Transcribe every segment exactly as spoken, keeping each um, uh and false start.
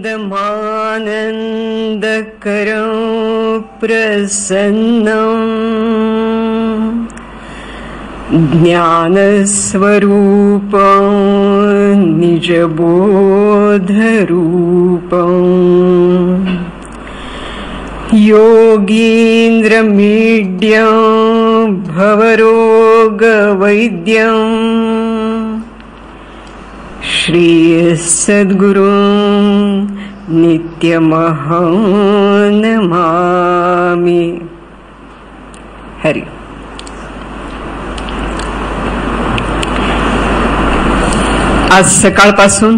आनन्दमानन्दकरं प्रसन्नं ज्ञानस्वरूपं निजबोधरूपं योगीन्द्रमीड्यं भवरोगवैद्यं श्री सद्गुरुं नित्यमहं नमामि। हरि। आज सकाळपासून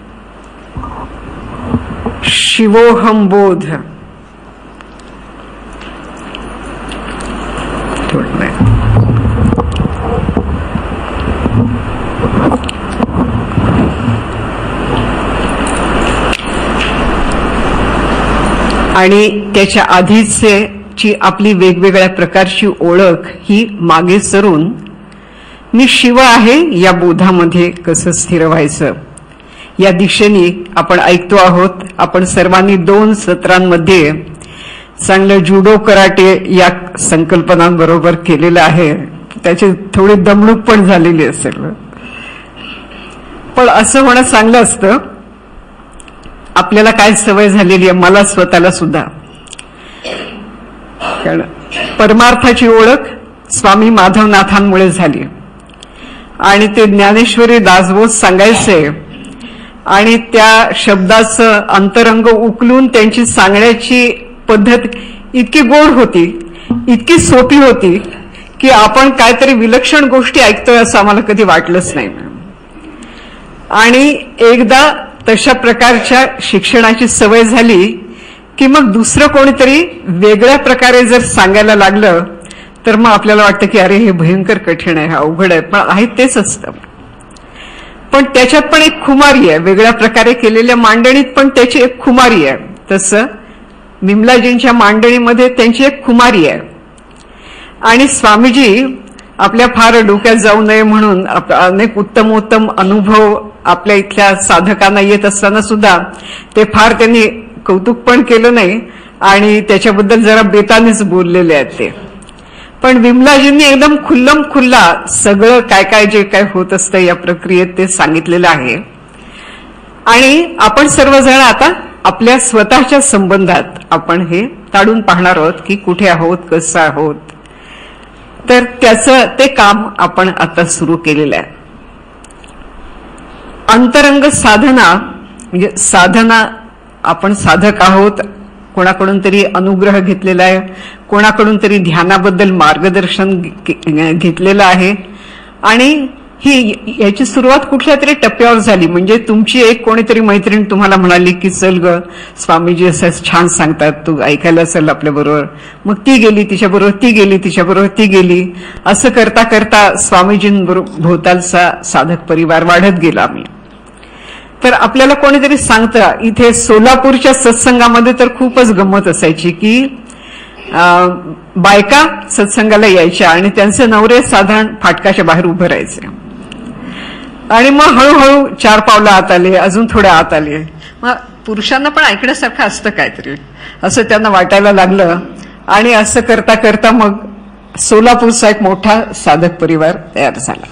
शिवोहम बोध आणि त्याच्या आधीची आपली वेगवेगळ्या प्रकारची ओळख ही मागे सरून मी शिव आहे या बोधामध्ये कसं स्थिर व्हायचं या दिशेने आपण ऐकतो आहोत। आपण सर्वांनी दोन सत्रांमध्ये चांगलं जुडो कराटे या संकल्पनांबरोबर केलेलं आहे, त्याची थोडी दमणूक पण झालेली असेल, पण असं होणं चांगलं असतं। आपल्याला काय सवय झालेली आहे, मला स्वतःला सुद्धा, कारण परमार्थाची ओळख स्वामी माधवनाथांमुळे झाली आणि ते ज्ञानेश्वरी दासबोध सांगायचे आणि त्या शब्दाचं अंतरंग उकलून त्यांची सांगण्याची पद्धत इतकी गोड होती, इतकी सोपी होती की आपण काहीतरी विलक्षण गोष्टी ऐकतोय असं आम्हाला कधी वाटलंच नाही। आणि एकदा तशा प्रकारच्या शिक्षणाची सवय झाली की मग दुसरं कोणीतरी वेगळ्या प्रकारे जर सांगायला लागलं तर मग आपल्याला वाटतं की अरे हे भयंकर कठीण आहे, अवघड आहे, पण आहे तेच असतं। पण त्याच्यात पण एक खुमारी आहे, वेगळ्या प्रकारे केलेल्या मांडणीत पण त्याची एक खुमारी आहे। तसं विमलाजींच्या मांडणीमध्ये त्यांची एक खुमारी आहे आणि स्वामीजी आपल्या फार डोक्यात जाऊ नये म्हणून अनेक उत्तम उत्तम अनुभव आपल्या इथल्या साधकांना येत असताना सुद्धा ते फार त्यांनी कौतुक पण केलं नाही आणि त्याच्याबद्दल जरा बेतानेच बोललेले आहेत ते। पण विमलाजींनी एकदम खुल्लम खुल्ला सगळं काय काय जे काय होत असतं या प्रक्रियेत ते सांगितलेलं आहे। आणि आपण सर्वजण आता आपल्या स्वतःच्या संबंधात आपण हे ताडून पाहणार आहोत की कुठे आहोत, कसं आहोत, तर त्याचं ते काम आपण आता सुरू केलेलं आहे। अंतरंग साधना म्हणजे साधना, आपण साधक आहोत, कोणाकडून तरी अनुग्रह घेतलेला आहे, कोणाकडून तरी ध्यानाबद्दल मार्गदर्शन घेतलेलं आहे आणि ही याची सुरुवात कुठल्या तरी टप्प्यावर झाली। म्हणजे तुमची एक कोणीतरी मैत्रीण तुम्हाला म्हणाली की चल ग स्वामीजी असं छान सांगतात, तू ऐकायला असेल आपल्या बरोबर, मग ती गेली तिच्याबरोबर, ती गेली तिच्याबरोबर, ती गेली, असं करता करता स्वामीजींबरोबर भोवतालचा साधक परिवार वाढत गेला। मी तर आपल्याला कोणीतरी सांगतं, इथे सोलापूरच्या सत्संगामध्ये तर खूपच गंमत असायची की बायका सत्संगाला यायच्या आणि त्यांचे नवरे साधारण फाटकाच्या बाहेर उभे राहायचे आणि मग हळूहळू चार पावलं आत आले, अजून थोडे आत आले, मग पुरुषांना पण ऐकण्यासारखं असतं काहीतरी असं त्यांना वाटायला लागलं आणि असं करता करता मग सोलापूरचा एक मोठा साधक परिवार तयार झाला।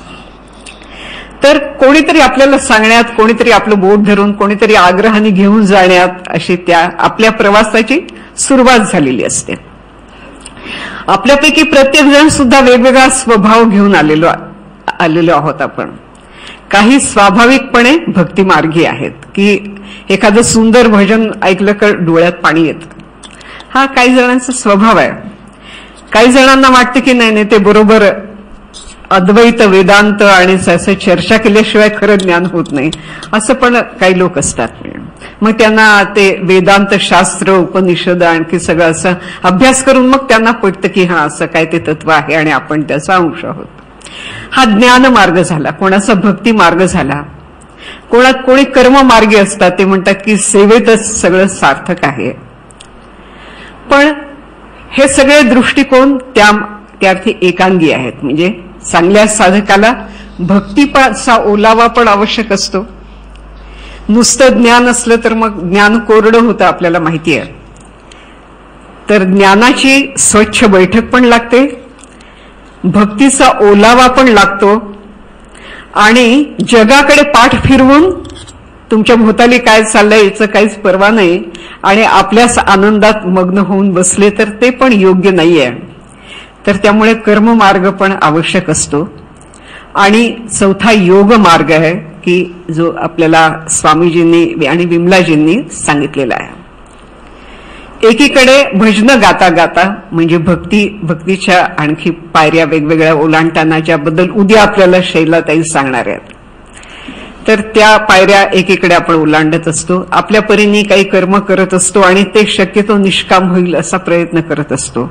तर कोणीतरी आपल्याला सांगण्यात, कोणीतरी आपलं बोट धरून, कोणीतरी आग्रहाने घेऊन जाण्यात अशी त्या आपल्या प्रवासाची सुरुवात झालेली असते। आपल्यापैकी प्रत्येक जण सुद्धा वेगवेगळा स्वभाव घेऊन आलेलो आलेलो आहोत आपण। काही स्वाभाविकपणे भक्तिमार्गी आहेत की एखादं सुंदर भजन ऐकलं तर डोळ्यात पाणी येतं, हा काही जणांचा स्वभाव आहे। काही जणांना वाटतं की नाही नाही ते बरोबर अद्वैत वेदांत आणि असं चर्चा केल्याशिवाय खरं ज्ञान होत नाही, असं पण काही लोक असतात। मग त्यांना ते वेदांत शास्त्र उपनिषद आणखी सगळं असं अभ्यास करून मग त्यांना पटतं की हा असं काय ते तत्व आहे आणि आपण त्याचा अंश आहोत। हा ज्ञान मार्ग झाला, कोणाचा भक्ती मार्ग झाला, कोणा कोणी कर्म मार्गी असतात, ते म्हणतात की सेवेतच सगळं सार्थक आहे। पण हे सगळे दृष्टिकोन त्या त्यार्थी एकांगी आहेत। म्हणजे चांगल्या साधकाला भक्तीचा ओलावा पण आवश्यक असतो, नुसतं ज्ञान असलं तर मग ज्ञान कोरडं होतं, आपल्याला माहिती आहे. तर ज्ञानाची स्वच्छ बैठक पण लागते, भक्तीचा ओलावा पण लागतो, आणि जगाकडे पाठ फिरवून तुमच्या भोवताली काय चाललंय याचं काहीच पर्वा नाही आणि आपल्याच आनंदात मग्न होऊन बसले तर ते पण योग्य नाहीये. तर त्यामुळे कर्ममार्ग पण आवश्यक असतो. आणि चौथा योग मार्ग आहे की जो आपल्याला स्वामीजींनी आणि विमलाजींनी सांगितलेला आहे. एकीकडे भजनं गाता गाता म्हणजे भक्ती भक्तीच्या आणखी पायऱ्या वेगवेगळ्या ओलांडताना, ज्याबद्दल उद्या आपल्याला शैलाताई सांगणार आहेत, तर त्या पायऱ्या एकीकडे आपण ओलांडत असतो. आपल्या परीने काही कर्म करत असतो आणि ते शक्यतो निष्काम होईल असा प्रयत्न करत असतो.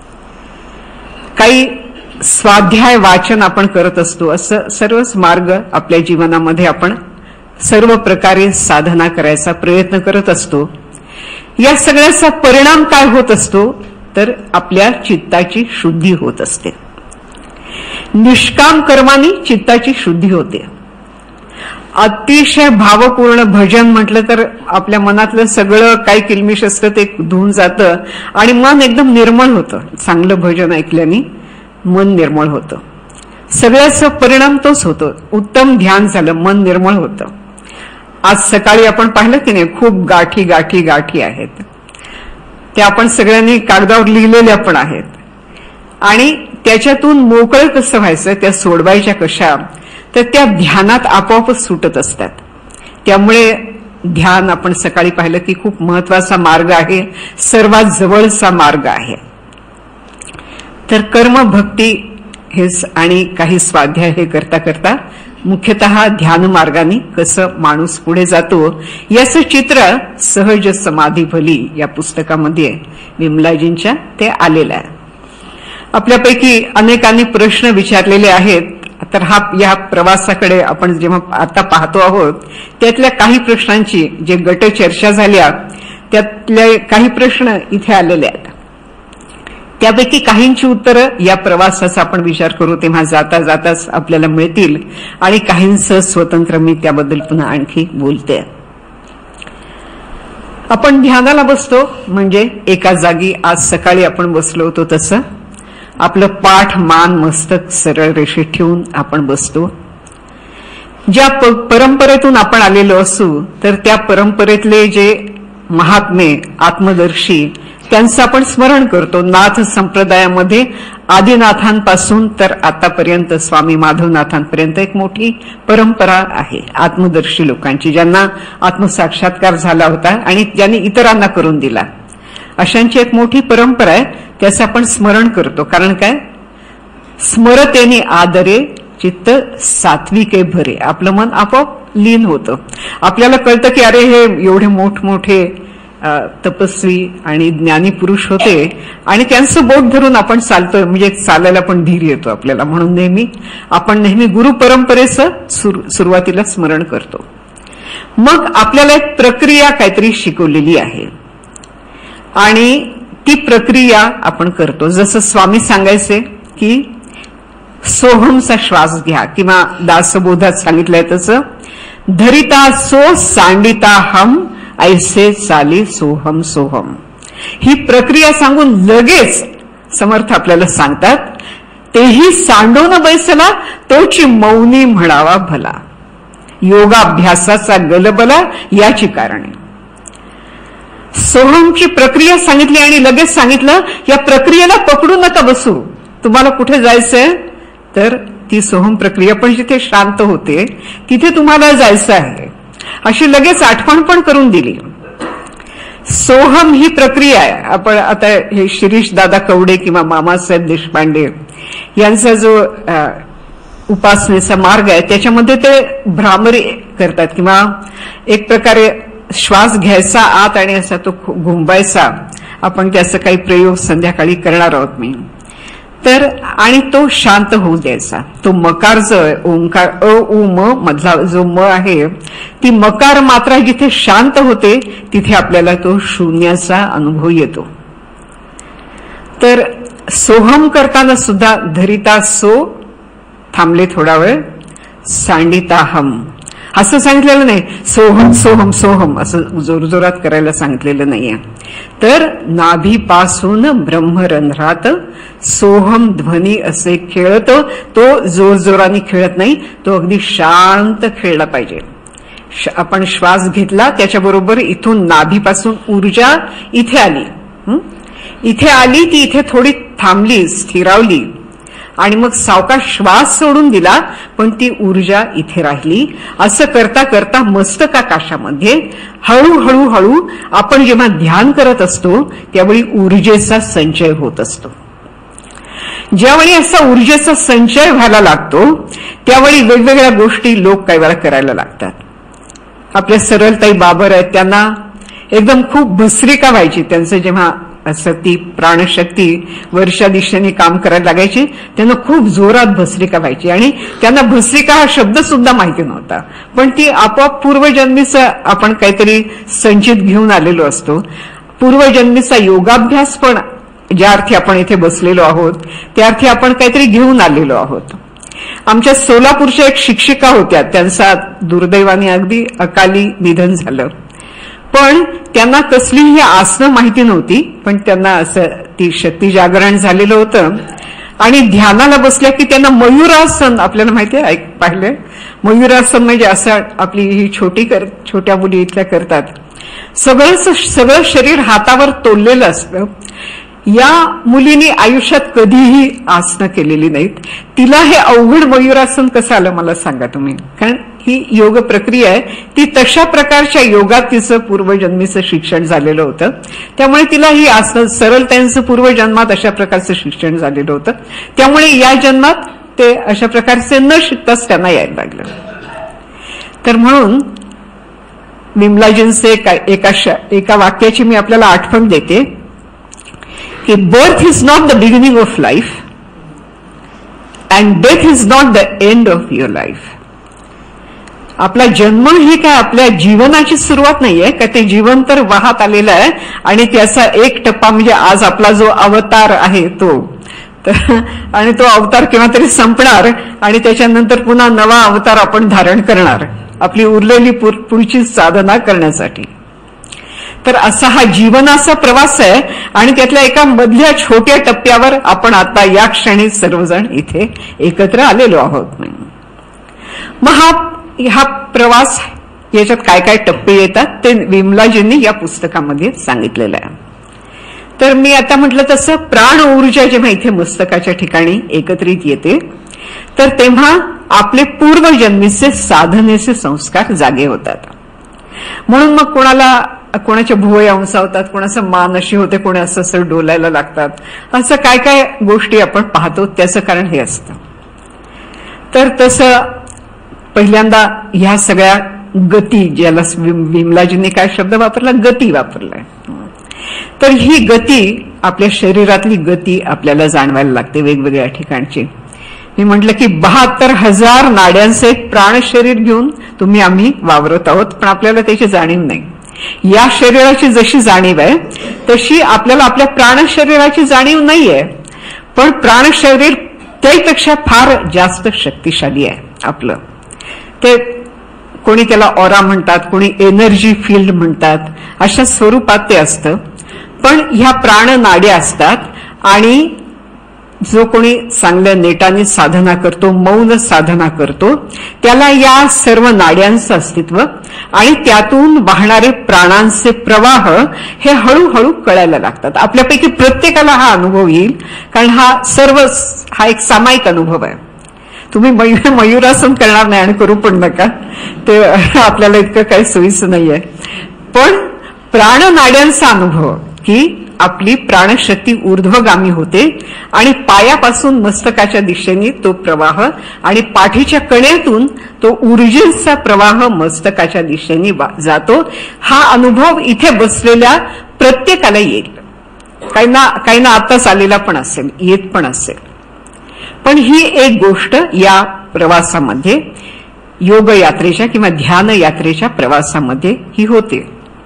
काही स्वाध्याय वाचन आपण करत असतो. असं सर्वच मार्ग आपल्या जीवनामध्ये आपण सर्व प्रकारे साधना करायचा प्रयत्न करत असतो. या सगळ्याचा परिणाम काय होत असतो तर आपल्या चित्ताची शुद्धी होत असते. निष्काम कर्माने चित्ताची शुद्धी होते. अतिशय भावपूर्ण भजन म्हटलं तर आपल्या मनातलं सगळं काही किलमिश असतं ते धुवून जातं आणि मन एकदम निर्मळ होतं. चांगलं भजन ऐकल्याने मन निर्मळ होतं. सगळ्याचा परिणाम तोच होतो. उत्तम ध्यान झालं, मन निर्मळ होतं. आज सकाळी आपण पाहिलं की नाही, खूप गाठी गाठी गाठी आहेत, त्या आपण सगळ्यांनी कागदावर लिहिलेल्या पण आहेत. आणि त्याच्यातून मोकळं कसं व्हायचं, त्या सोडवायच्या कशा, तर त्या ध्यानात आपोआपच सुटत असतात. त्यामुळे ध्यान आपण सकाळी पाहिलं की खूप महत्वाचा मार्ग आहे, सर्वात जवळचा मार्ग आहे. तर कर्म भक्ती हेच आणि काही स्वाध्याय हे करता करता मुख्यतः ध्यान मार्गाने कसं माणूस पुढे जातो याचं चित्र सहज समाधी भली या पुस्तकामध्ये विमलाजींच्या ते आलेलं आहे. आपल्यापैकी अनेकांनी प्रश्न विचारलेले आहेत. तर हा या प्रवासाकडे आपण जेव्हा आता पाहतो आहोत त्यातल्या काही प्रश्नांची जे गट चर्चा झाल्या त्यातले काही प्रश्न इथे आलेले आहेत. त्यापैकी काहींची उत्तरं या प्रवासाचा आपण विचार करू तेव्हा जाता जाताच आपल्याला मिळतील आणि काहींचं स्वतंत्र मी त्याबद्दल पुन्हा आणखी बोलते. आपण ध्यानाला बसतो म्हणजे एका जागी आज सकाळी आपण बसलो होतो तसं आपलं पाठ मान मस्तक सरळ रेषेत ठेवून आपण बसतो. ज्या परंपरेतून आपण आलेलो असू तर त्या परंपरेतले जे महात्मे आत्मदर्शी त्यांचं आपण स्मरण करतो. नाथ संप्रदायामध्ये आदिनाथांपासून तर आतापर्यंत स्वामी माधवनाथांपर्यंत एक मोठी परंपरा आहे आत्मदर्शी लोकांची, ज्यांना आत्मसाक्षात्कार झाला होता आणि ज्यांनी इतरांना करून दिला. अशांची एक मोठी परंपरा आहे, त्याचं आपण स्मरण करतो. कारण काय, स्मरतेने आदरे चित्त सात्विके भरे, आपलं मन आपोआप लीन होतं. आपल्याला कळतं की अरे हे एवढे मोठमोठे तपस्वी आणि ज्ञानी पुरुष होते आणि त्यांचं बोट धरून आपण चालतोय म्हणजे चालायला पण धीर येतो आपल्याला. म्हणून नेहमी आपण नेहमी गुरु परंपरेचं सुरुवातीला स्मरण करतो. मग आपल्याला एक प्रक्रिया काहीतरी शिकवलेली आहे आणि ती प्रक्रिया आपण करतो. जसं स्वामी सांगायचे की सोहमचा श्वास घ्या किंवा दासबोधात सांगितलंय तसं धरिता सो सांडिता हम ऐसे चाली सोहम सोहम. ही प्रक्रिया सांगून लगेच समर्थ आपल्याला सांगतात तेही सांडून बैसला तोची मौनी म्हणावा भला. योगाभ्यासाचा गलबला याची कारणे. सोहमची प्रक्रिया सांगितली आणि लगेच सांगितलं या प्रक्रियेला पकडू नका बसू. तुम्हाला कुठे जायचंय तर ती सोहम प्रक्रिया पण जिथे शांत होते तिथे तुम्हाला जायचं आहे अशी लगेच आठवण पण करून दिली. सोहम ही प्रक्रिया आहे. आपण आता हे शिरीष दादा कवडे किंवा मामासाहेब देशपांडे यांचा जो उपासनेचा मार्ग आहे त्याच्यामध्ये ते भ्रामरी करतात किंवा एक प्रकारे श्वास घ्यायचा आत आणि असा तो घुंबायचा. आपण त्याचा काही प्रयोग संध्याकाळी करणार आहोत मी. तर आणि तो शांत होऊ द्यायचा. तो मकार जो ओंकार अ उ म मधला जो म आहे ती मकार मात्रा जिथे शांत होते तिथे आपल्याला तो शून्याचा अनुभव येतो. तर सोहम करताना सुद्धा धरिता सो थांबले थोडा वेळ, सांडिता हम असं सांगितलेलं नाही सोहम सोहम सोहम असं जोरजोरात करायला सांगितलेलं नाहीये. तर नाभीपासून ब्रह्मरंध्रात सोहम ध्वनी असे खेळतो. तो जोरजोराने खेळत नाही, तो अगदी शांत खेळला पाहिजे. आपण श्वास घेतला त्याच्याबरोबर इथून नाभीपासून ऊर्जा इथे आली, इथे आली, ती इथे थोडी थांबली, स्थिरावली आणि मग सावकाश श्वास सोडून दिला, पण ती ऊर्जा इथे राहिली. असं करता करता मस्तकाकाशामध्ये हळूहळू हळू आपण जेव्हा ध्यान करत असतो त्यावेळी ऊर्जेचा संचय होत असतो. ज्यावेळी असा ऊर्जेचा संचय व्हायला लागतो त्यावेळी वेगवेगळ्या गोष्टी लोक काही वेळा करायला लागतात. आपल्या सरलताई बाबर आहेत, त्यांना एकदम खूप भस्त्रिका व्हायची. त्यांचं जेव्हा असं ती प्राणशक्ती वरच्या दिशेने काम करायला लागायची, त्यांना खूप जोरात भस्त्रिका व्हायची आणि त्यांना भस्त्रिका हा शब्द सुद्धा माहिती नव्हता. पण ती आपोआप पूर्वजन्मीचा आपण काहीतरी संचित घेऊन आलेलो असतो. पूर्वजन्मीचा योगाभ्यास पण ज्या अर्थी आपण इथे बसलेलो आहोत त्या अर्थी आपण काहीतरी घेऊन आलेलो आहोत. आमच्या सोलापूरच्या एक शिक्षिका होत्या, त्यांचा दुर्दैवाने अगदी अकाली निधन झालं. पण त्यांना कसलीही आसनं माहिती नव्हती, पण त्यांना असं ती शक्ती जागरण झालेलं होतं आणि ध्यानाला बसल्या की त्यांना मयुरासन, आपल्याला माहिती आहे, ऐक पाहिलंय मयुरासन म्हणजे असं आपली ही छोटी कर छोट्या मुली इथल्या करतात. सगळं सगळं शरीर हातावर तोललेलं असतं. या मुलीने आयुष्यात कधीही आसनं केलेली नाहीत. तिला हे अवघड मयुरासन कसं आलं मला सांगा तुम्ही, कारण ही योग प्रक्रिया आहे. ती तशा प्रकारच्या योगात तिचं पूर्वजन्मीचं शिक्षण झालेलं होतं, त्यामुळे तिला ही आसनं सरळ त्यांचं पूर्वजन्मात अशा प्रकारचं शिक्षण झालेलं होतं. त्यामुळे या जन्मात ते अशा प्रकारचे न शिकताच त्यांना यायला लागलं. तर म्हणून विमलाजींचे एका एका वाक्याची मी आपल्याला आठवण देते की birth is not the beginning of life and death is not the end of your life. आपला जन्म ही काय आपल्या जीवनाची सुरुवात नाहीये का, ते जीवन तर वाहत आलेलं आहे आणि त्याचा एक टप्पा म्हणजे आज आपला जो अवतार आहे तो, तर आणि तो अवतार केव्हा तरी संपणार आणि त्याच्यानंतर पुन्हा नवा अवतार आपण धारण करणार आपली उरलेली पुढची साधना करण्यासाठी. तर असा हा जीवनाचा प्रवास आहे आणि त्यातल्या एका मधल्या छोट्या टप्प्यावर आपण आता या क्षणी सर्वजण इथे एकत्र आलेलो आहोत. मग हा हा प्रवास, याच्यात काय काय टप्पे येतात ते विमलाजींनी या पुस्तकामध्ये सांगितलेलं आहे. तर मी आता म्हटलं तसं प्राण ऊर्जा जेव्हा इथे मस्तकाच्या ठिकाणी एकत्रित येते तर तेव्हा आपले पूर्वजन्मीचे साधनेचे संस्कार जागे होतात. म्हणून मग कोणाला कोणाच्या भुवया उंचावतात, कोणाचं मान अशी होते, कोणी असं असं डोलायला लागतात, असं काय काय गोष्टी आपण पाहतो. त्याचं कारण हे असतं. तर तसं पहिल्यांदा ह्या सगळ्या गती, ज्याला विमलाजींनी काय शब्द वापरला, गती वापरलाय. तर ही गती, आपल्या शरीरातली गती आपल्याला जाणवायला लागते वेगवेगळ्या ठिकाणची. मी म्हटलं की बहात्तर हजार नाड्यांचे एक प्राण शरीर घेऊन तुम्ही आम्ही वावरत आहोत, पण आपल्याला त्याची जाणीव नाही. या शरीराची जशी जाणीव आहे तशी आपल्याला आपल्या प्राण शरीराची जाणीव नाहीये. पण प्राण शरीर त्यापेक्षा फार जास्त शक्तिशाली आहे आपलं. ते कोणी त्याला ऑरा म्हणतात, कोणी एनर्जी फील्ड म्हणतात, अशा स्वरूपात ते असतं. पण ह्या प्राण नाड्या असतात आणि जो कोणी चांगल्या नेटाने साधना करतो, मौन साधना करतो, त्याला या सर्व नाड्यांचं अस्तित्व आणि त्यातून वाहणारे प्राणांचे प्रवाह हे हळूहळू कळायला लागतात. आपल्यापैकी प्रत्येकाला हा अनुभव येईल, कारण हा सर्व हा एक सामायिक अनुभव आहे. तुम्ही मयुरासन करणार नाही आणि करू पण नका, ते आपल्याला इतकं काही सोयीचं नाहीये. पण प्राणनाड्यांचा अनुभव की आपली प्राणशक्ती ऊर्ध्वगामी होते आणि पायापासून मस्तकाच्या दिशेने तो प्रवाह आणि पाठीच्या कण्यातून तो ऊर्जेचा प्रवाह मस्तकाच्या दिशेने जातो. हा अनुभव इथे बसलेल्या प्रत्येकाला येईल. काहींना काहींना आताच आलेला पण असेल, येत पण असेल. पण ही एक गोष्ट या प्रवासामध्ये, योग यात्रेच्या किंवा ध्यान यात्रेच्या प्रवासामध्ये ही होते.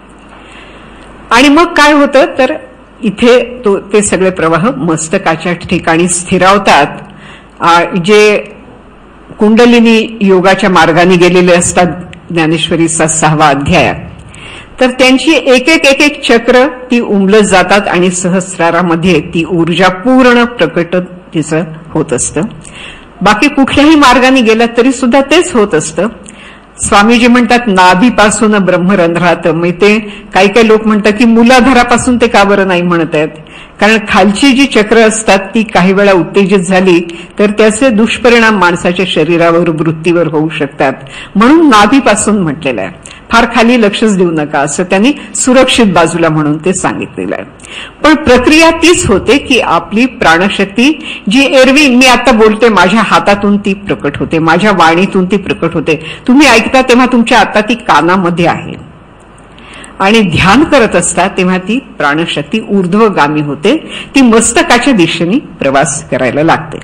आणि मग काय होतं तर इथे तो ते सगळे प्रवाह मस्तकाच्या ठिकाणी स्थिरावतात. जे कुंडलिनी योगाच्या मार्गाने गेलेले असतात ज्ञानेश्वरीचा सहावा अध्याय. तर त्यांची एक एक एक एक चक्र ती उमलत जातात आणि सहस्रारामध्ये ती ऊर्जा पूर्ण प्रकट तिचं होत असतं. बाकी कुठल्याही मार्गाने गेला तरी सुद्धा तेच होत असतं. स्वामीजी म्हणतात नाभीपासून ब्रह्मरंध्रात. मग ते काही काही लोक म्हणतात की मूलाधारापासून ते का बरं नाही म्हणत आहेत, कारण खालची जी चक्र असतात ती काही वेळा उत्तेजित झाली तर त्याचे दुष्परिणाम माणसाच्या शरीरावर वृत्तीवर होऊ शकतात, म्हणून नाभीपासून म्हटलेलं आहे. फार खाली लक्षच देऊ नका असं त्यांनी सुरक्षित बाजूला म्हणून ते सांगितलेलं आहे. पण प्रक्रिया तीच होते की आपली प्राणशक्ती जी एरवी मी आता बोलते माझ्या हातातून ती प्रकट होते, माझ्या वाणीतून ती प्रकट होते. तुम्ही ऐकता तेव्हा तुमच्या आता ती कानामध्ये आहे आणि ध्यान करत असता तेव्हा ती प्राणशक्ती ऊर्ध्वगामी होते, ती मस्तकाच्या दिशेने प्रवास करायला लागते.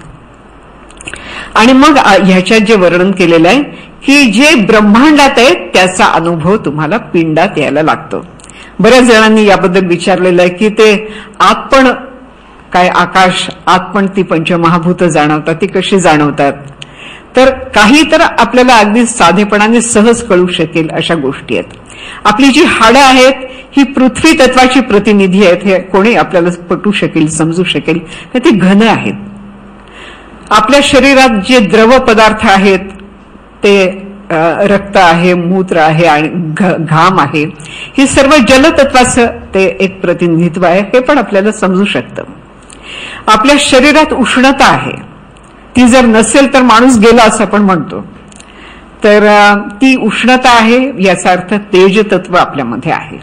आणि मग ह्याच्यात जे वर्णन केलेलं आहे की जे ब्रह्मांडात आहे त्याचा अनुभव तुम्हाला पिंडात यायला लागतो. बऱ्याच जणांनी याबद्दल विचारलेलं आहे की ते आत पण काय आकाश, आत पण ती पंचमहाभूत जाणवतात, ती कशी जाणवतात. तर काही तर आपल्याला अगदी साधेपणाने सहज कळू शकेल अशा गोष्टी आहेत. आपली जी हाडं आहेत ही पृथ्वी तत्वाची प्रतिनिधी आहेत, हे कोणी आपल्याला पटू शकेल, समजू शकेल, तर ती घन आहेत. आपल्या शरीरात जे द्रव पदार्थ आहेत ते रक्त आहे, मूत्र आहे आणि घाम आहे, हे सर्व जलतत्वाचं ते एक प्रतिनिधित्व आहे, हे पण आपल्याला समजू शकतं. आपल्या शरीरात उष्णता आहे, ती जर नसेल तर माणूस गेला असं आपण म्हणतो. तर ती उष्णता आहे याचा अर्थ तेज तत्व आपल्यामध्ये आहे.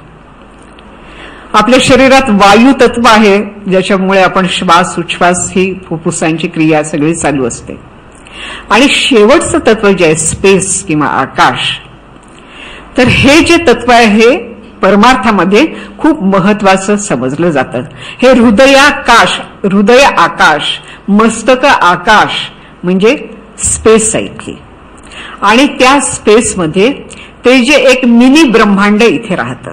आपल्या शरीरात वायू तत्व आहे ज्याच्यामुळे आपण श्वास उच्छ्वास ही फुफ्फुसांची क्रिया सगळी चालू असते. आणि शेवटचं तत्व जे आहे स्पेस किंवा आकाश, तर हे जे तत्व आहे हे परमार्थामध्ये खूप महत्वाचं समजलं जातं. हे हृदयाकाश, हृदय आकाश, मस्तक आकाश म्हणजे स्पेस आहे इथे. आणि त्या स्पेसमध्ये ते जे एक मिनी ब्रह्मांड इथे राहतं.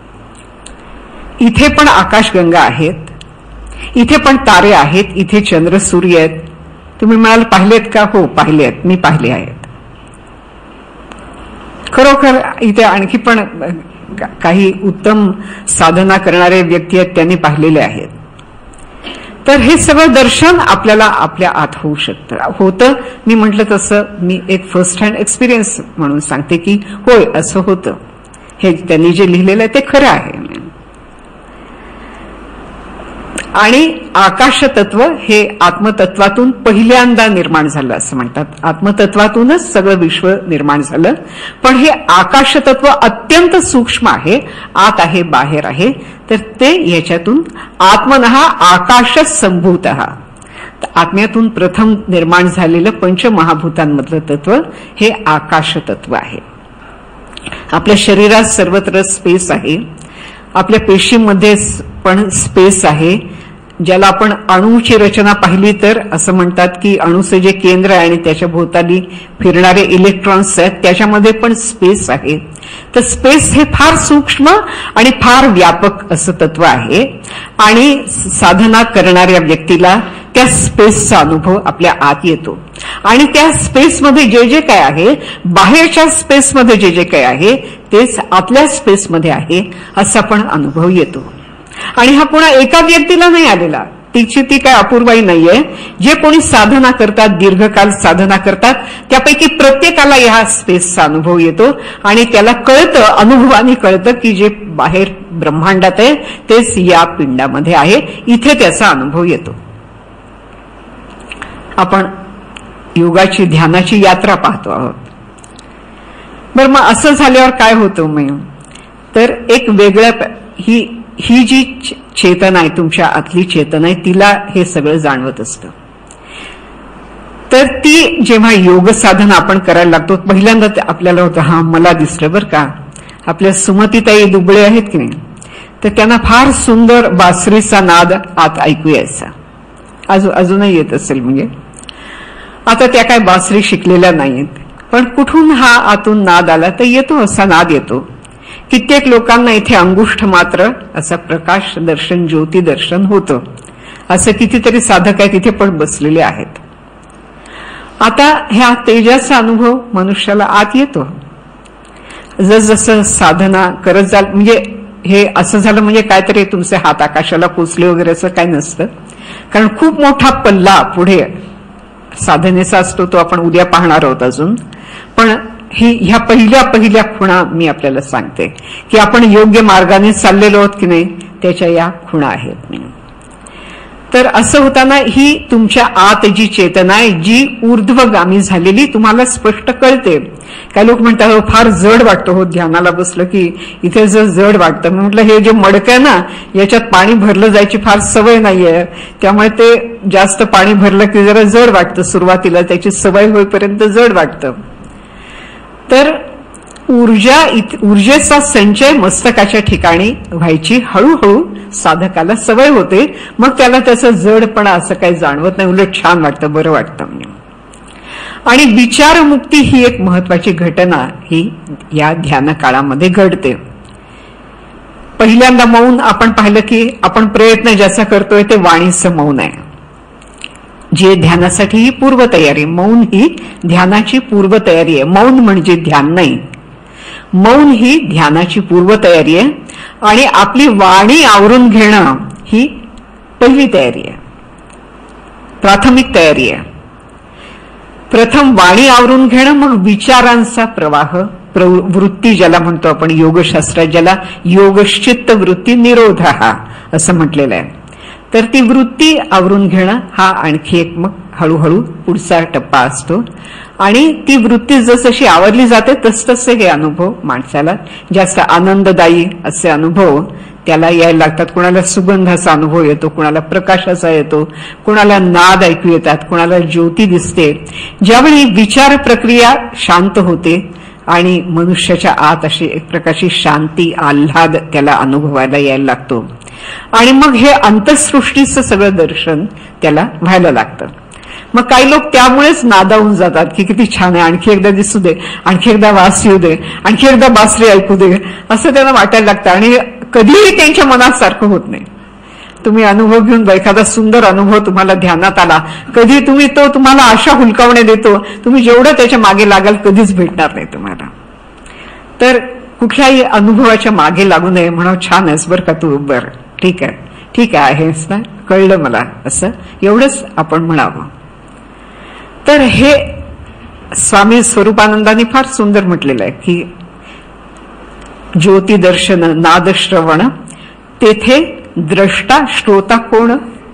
इथे पण आकाशगंगा आहेत, इथे पण तारे आहेत, इथे चंद्र सूर्य आहेत. तुम्ही म्हणाल पाहिलेत का? हो पाहिले आहेत, मी पाहिले आहेत. खरोखर इथे आणखी पण काही उत्तम साधना करणारे व्यक्ती आहेत त्यांनी पाहिलेले आहेत. तर हे सगळं दर्शन आपल्याला आपल्या आत होऊ शकतं. होतं मी म्हटलं तसं मी एक फर्स्ट हँड एक्सपिरियन्स म्हणून सांगते की होय असं होतं. हे त्यांनी जे लिहिलेलं आहे ते खरं आहे. आणि आकाश तत्व हे आत्मतत्वातून पहिल्यांदा निर्माण झालं असं म्हणतात. आत्मतत्वातूनच सगळं विश्व निर्माण झालं, पण हे आकाश तत्व अत्यंत सूक्ष्म आहे, आत आहे बाहेर आहे. तर ते याच्यातून आत्मनः आकाश संभूतः, आत्म्यातून प्रथम निर्माण झालेलं पंचमहाभूतांमधलं तत्व हे आकाश तत्व आहे. आपल्या शरीरात सर्वत्र स्पेस आहे, आपल्या पेशीमध्ये पण स्पेस आहे. ज्याला आपण अणूची रचना पाहिली तर असं म्हणतात की अणूचे जे केंद्र आहे आणि त्याच्या भोवताली फिरणारे इलेक्ट्रॉन्स आहेत त्याच्यामध्ये पण स्पेस आहे. तर स्पेस हे फार सूक्ष्म आणि फार व्यापक असं तत्व आहे. आणि साधना करणाऱ्या व्यक्तीला त्या स्पेसचा अनुभव आपल्या आत येतो. आणि त्या स्पेसमध्ये जे जे काय आहे, बाहेरच्या स्पेसमध्ये जे जे काय आहे तेच आतल्या स्पेसमध्ये आहे असा पण अनुभव येतो. आणि हा कोणा एका व्यक्तीला नाही आलेला, तिची ती काय अपूर्वाई नाहीये. जे कोणी साधना करतात, दीर्घकाल साधना करतात, त्यापैकी प्रत्येकाला ह्या स्पेसचा अनुभव येतो. आणि त्याला कळतं, अनुभवाने कळतं की जे बाहेर ब्रह्मांडात आहे तेच या पिंडामध्ये आहे, इथे त्याचा अनुभव येतो. आपण योगाची ध्यानाची यात्रा पाहतो आहोत. बरं, मग असं झाल्यावर काय होतं? मग तर एक वेगळ्या ही ही जी चेतना आहे, तुमच्या आतली चेतना आहे, तिला हे सगळं जाणवत असतं. तर ती जेव्हा योग साधना आपण करायला लागतो पहिल्यांदा आपल्याला होतं हा मला दिसलं बरं का. आपल्या सुमतीताई दुबळे आहेत की नाही, तर त्यांना फार सुंदर बासरीचा नाद आत ऐकू यायचा. अजून अजूनही येत असेल. म्हणजे आता त्या काय बासरी शिकलेल्या नाहीत, पण कुठून हा आतून नाद आला तर येतो, असा नाद येतो. कित्येक लोकांना इथे अंगुष्ठ मात्र असा प्रकाश दर्शन, ज्योती दर्शन होतं. असं कितीतरी साधक आहेत तिथे पण बसलेले आहेत. आता ह्या तेजाचा अनुभव मनुष्याला आत येतो. जसजसं साधना करत जाल, म्हणजे हे असं झालं म्हणजे काहीतरी तुमचे हात आकाशाला पोचले वगैरे असं काही नसतं, कारण खूप मोठा पल्ला पुढे साधनेचा असतो, तो आपण उद्या पाहणार आहोत अजून. पण ही ह्या पहिल्या पहिल्या खुणा मी आपल्याला सांगते की आपण योग्य मार्गाने चाललेलो आहोत की नाही, त्याच्या या खुणा आहेत. तर असं होताना ही तुमच्या आत जी चेतना आहे, जी ऊर्ध्वगामी झालेली तुम्हाला स्पष्ट कळते. काही लोक म्हणतात हो फार जड वाटतं, हो ध्यानाला बसलं की इथे जर जड वाटतं. मी म्हटलं हे जे मडकं आहे ना, याच्यात पाणी भरलं जायची फार सवय नाहीये, त्यामुळे ते जास्त पाणी भरलं की जरा जड वाटतं सुरुवातीला, त्याची सवय होईपर्यंत जड वाटतं. तर ऊर्जा ऊर्जेचा संचय मस्तकाच्या ठिकाणी व्हायची हळूहळू साधकाला सवय होते. मग त्याला त्याचं जडपणा असं काही जाणवत नाही, उलट छान वाटतं, बरं वाटतं. आणि विचारमुक्ती ही एक महत्वाची घटना ही या ध्यान काळामध्ये घडते. पहिल्यांदा मौन आपण पाहिलं की आपण प्रयत्न ज्याचा करतोय ते वाणीचं मौन आहे, जे ध्यानासाठी ही पूर्वतयारी. मौन ही ध्यानाची पूर्वतयारी आहे. मौन म्हणजे ध्यान नाही, मौन ही ध्यानाची पूर्वतयारी आहे. आणि आपली वाणी आवरून घेणं ही पहिली तयारी आहे, प्राथमिक तयारी आहे. प्रथम वाणी आवरून घेणं, मग विचारांचा प्रवाह, वृत्ती ज्याला म्हणतो आपण योगशास्त्रात, ज्याला योगश्चित्त वृत्ती निरोध हा असं म्हटलेलं आहे. तर ती वृत्ती आवरून घेणं हा आणखी एक मग हळूहळू पुढचा टप्पा असतो. आणि ती वृत्ती जसजशी आवरली जाते तसतसे हे अनुभव माणसाला जास्त आनंददायी असे अनुभव त्याला यायला लागतात. कुणाला सुगंधाचा अनुभव येतो, कुणाला प्रकाशाचा येतो, कुणाला नाद ऐकू येतात, कुणाला ज्योती दिसते. ज्यावेळी विचार प्रक्रिया शांत होते आणि मनुष्याच्या आत अशी एक प्रकारची शांती, आल्हाद त्याला अनुभवायला यायला लागतो. आणि मग हे अंतःसृष्टीचं सगळं दर्शन त्याला व्हायला लागतं. मग काही लोक त्यामुळेच नादावून जातात की किती छान आहे, आणखी एकदा दिसू दे, आणखी एकदा वास येऊ दे, आणखी एकदा बासरी ऐकू दे, असं त्यांना वाटायला लागतं. आणि कधीही त्यांच्या मनात सारखं होत नाही. तुम्ही अनुभव घेऊन एखादा सुंदर अनुभव तुम्हाला ध्यानात आला, कधी तुम्ही तो तुम्हाला अशा हुलकावण्या देतो, तुम्ही जेवढं त्याच्या मागे लागाल कधीच भेटणार नाही तुम्हाला. तर कुठल्याही अनुभवाच्या मागे लागू नये, म्हणून छान आहेस बरं का तू, बरं ठीक आहे ठीक आहे आहेस ना, कळलं मला, असं एवढंच आपण म्हणावं. तर हे स्वामी स्वरूपानंदांनी फार सुंदर म्हटलेलं आहे की ज्योती दर्शन नाद श्रवण तेथे द्रष्टा श्रोता कोण.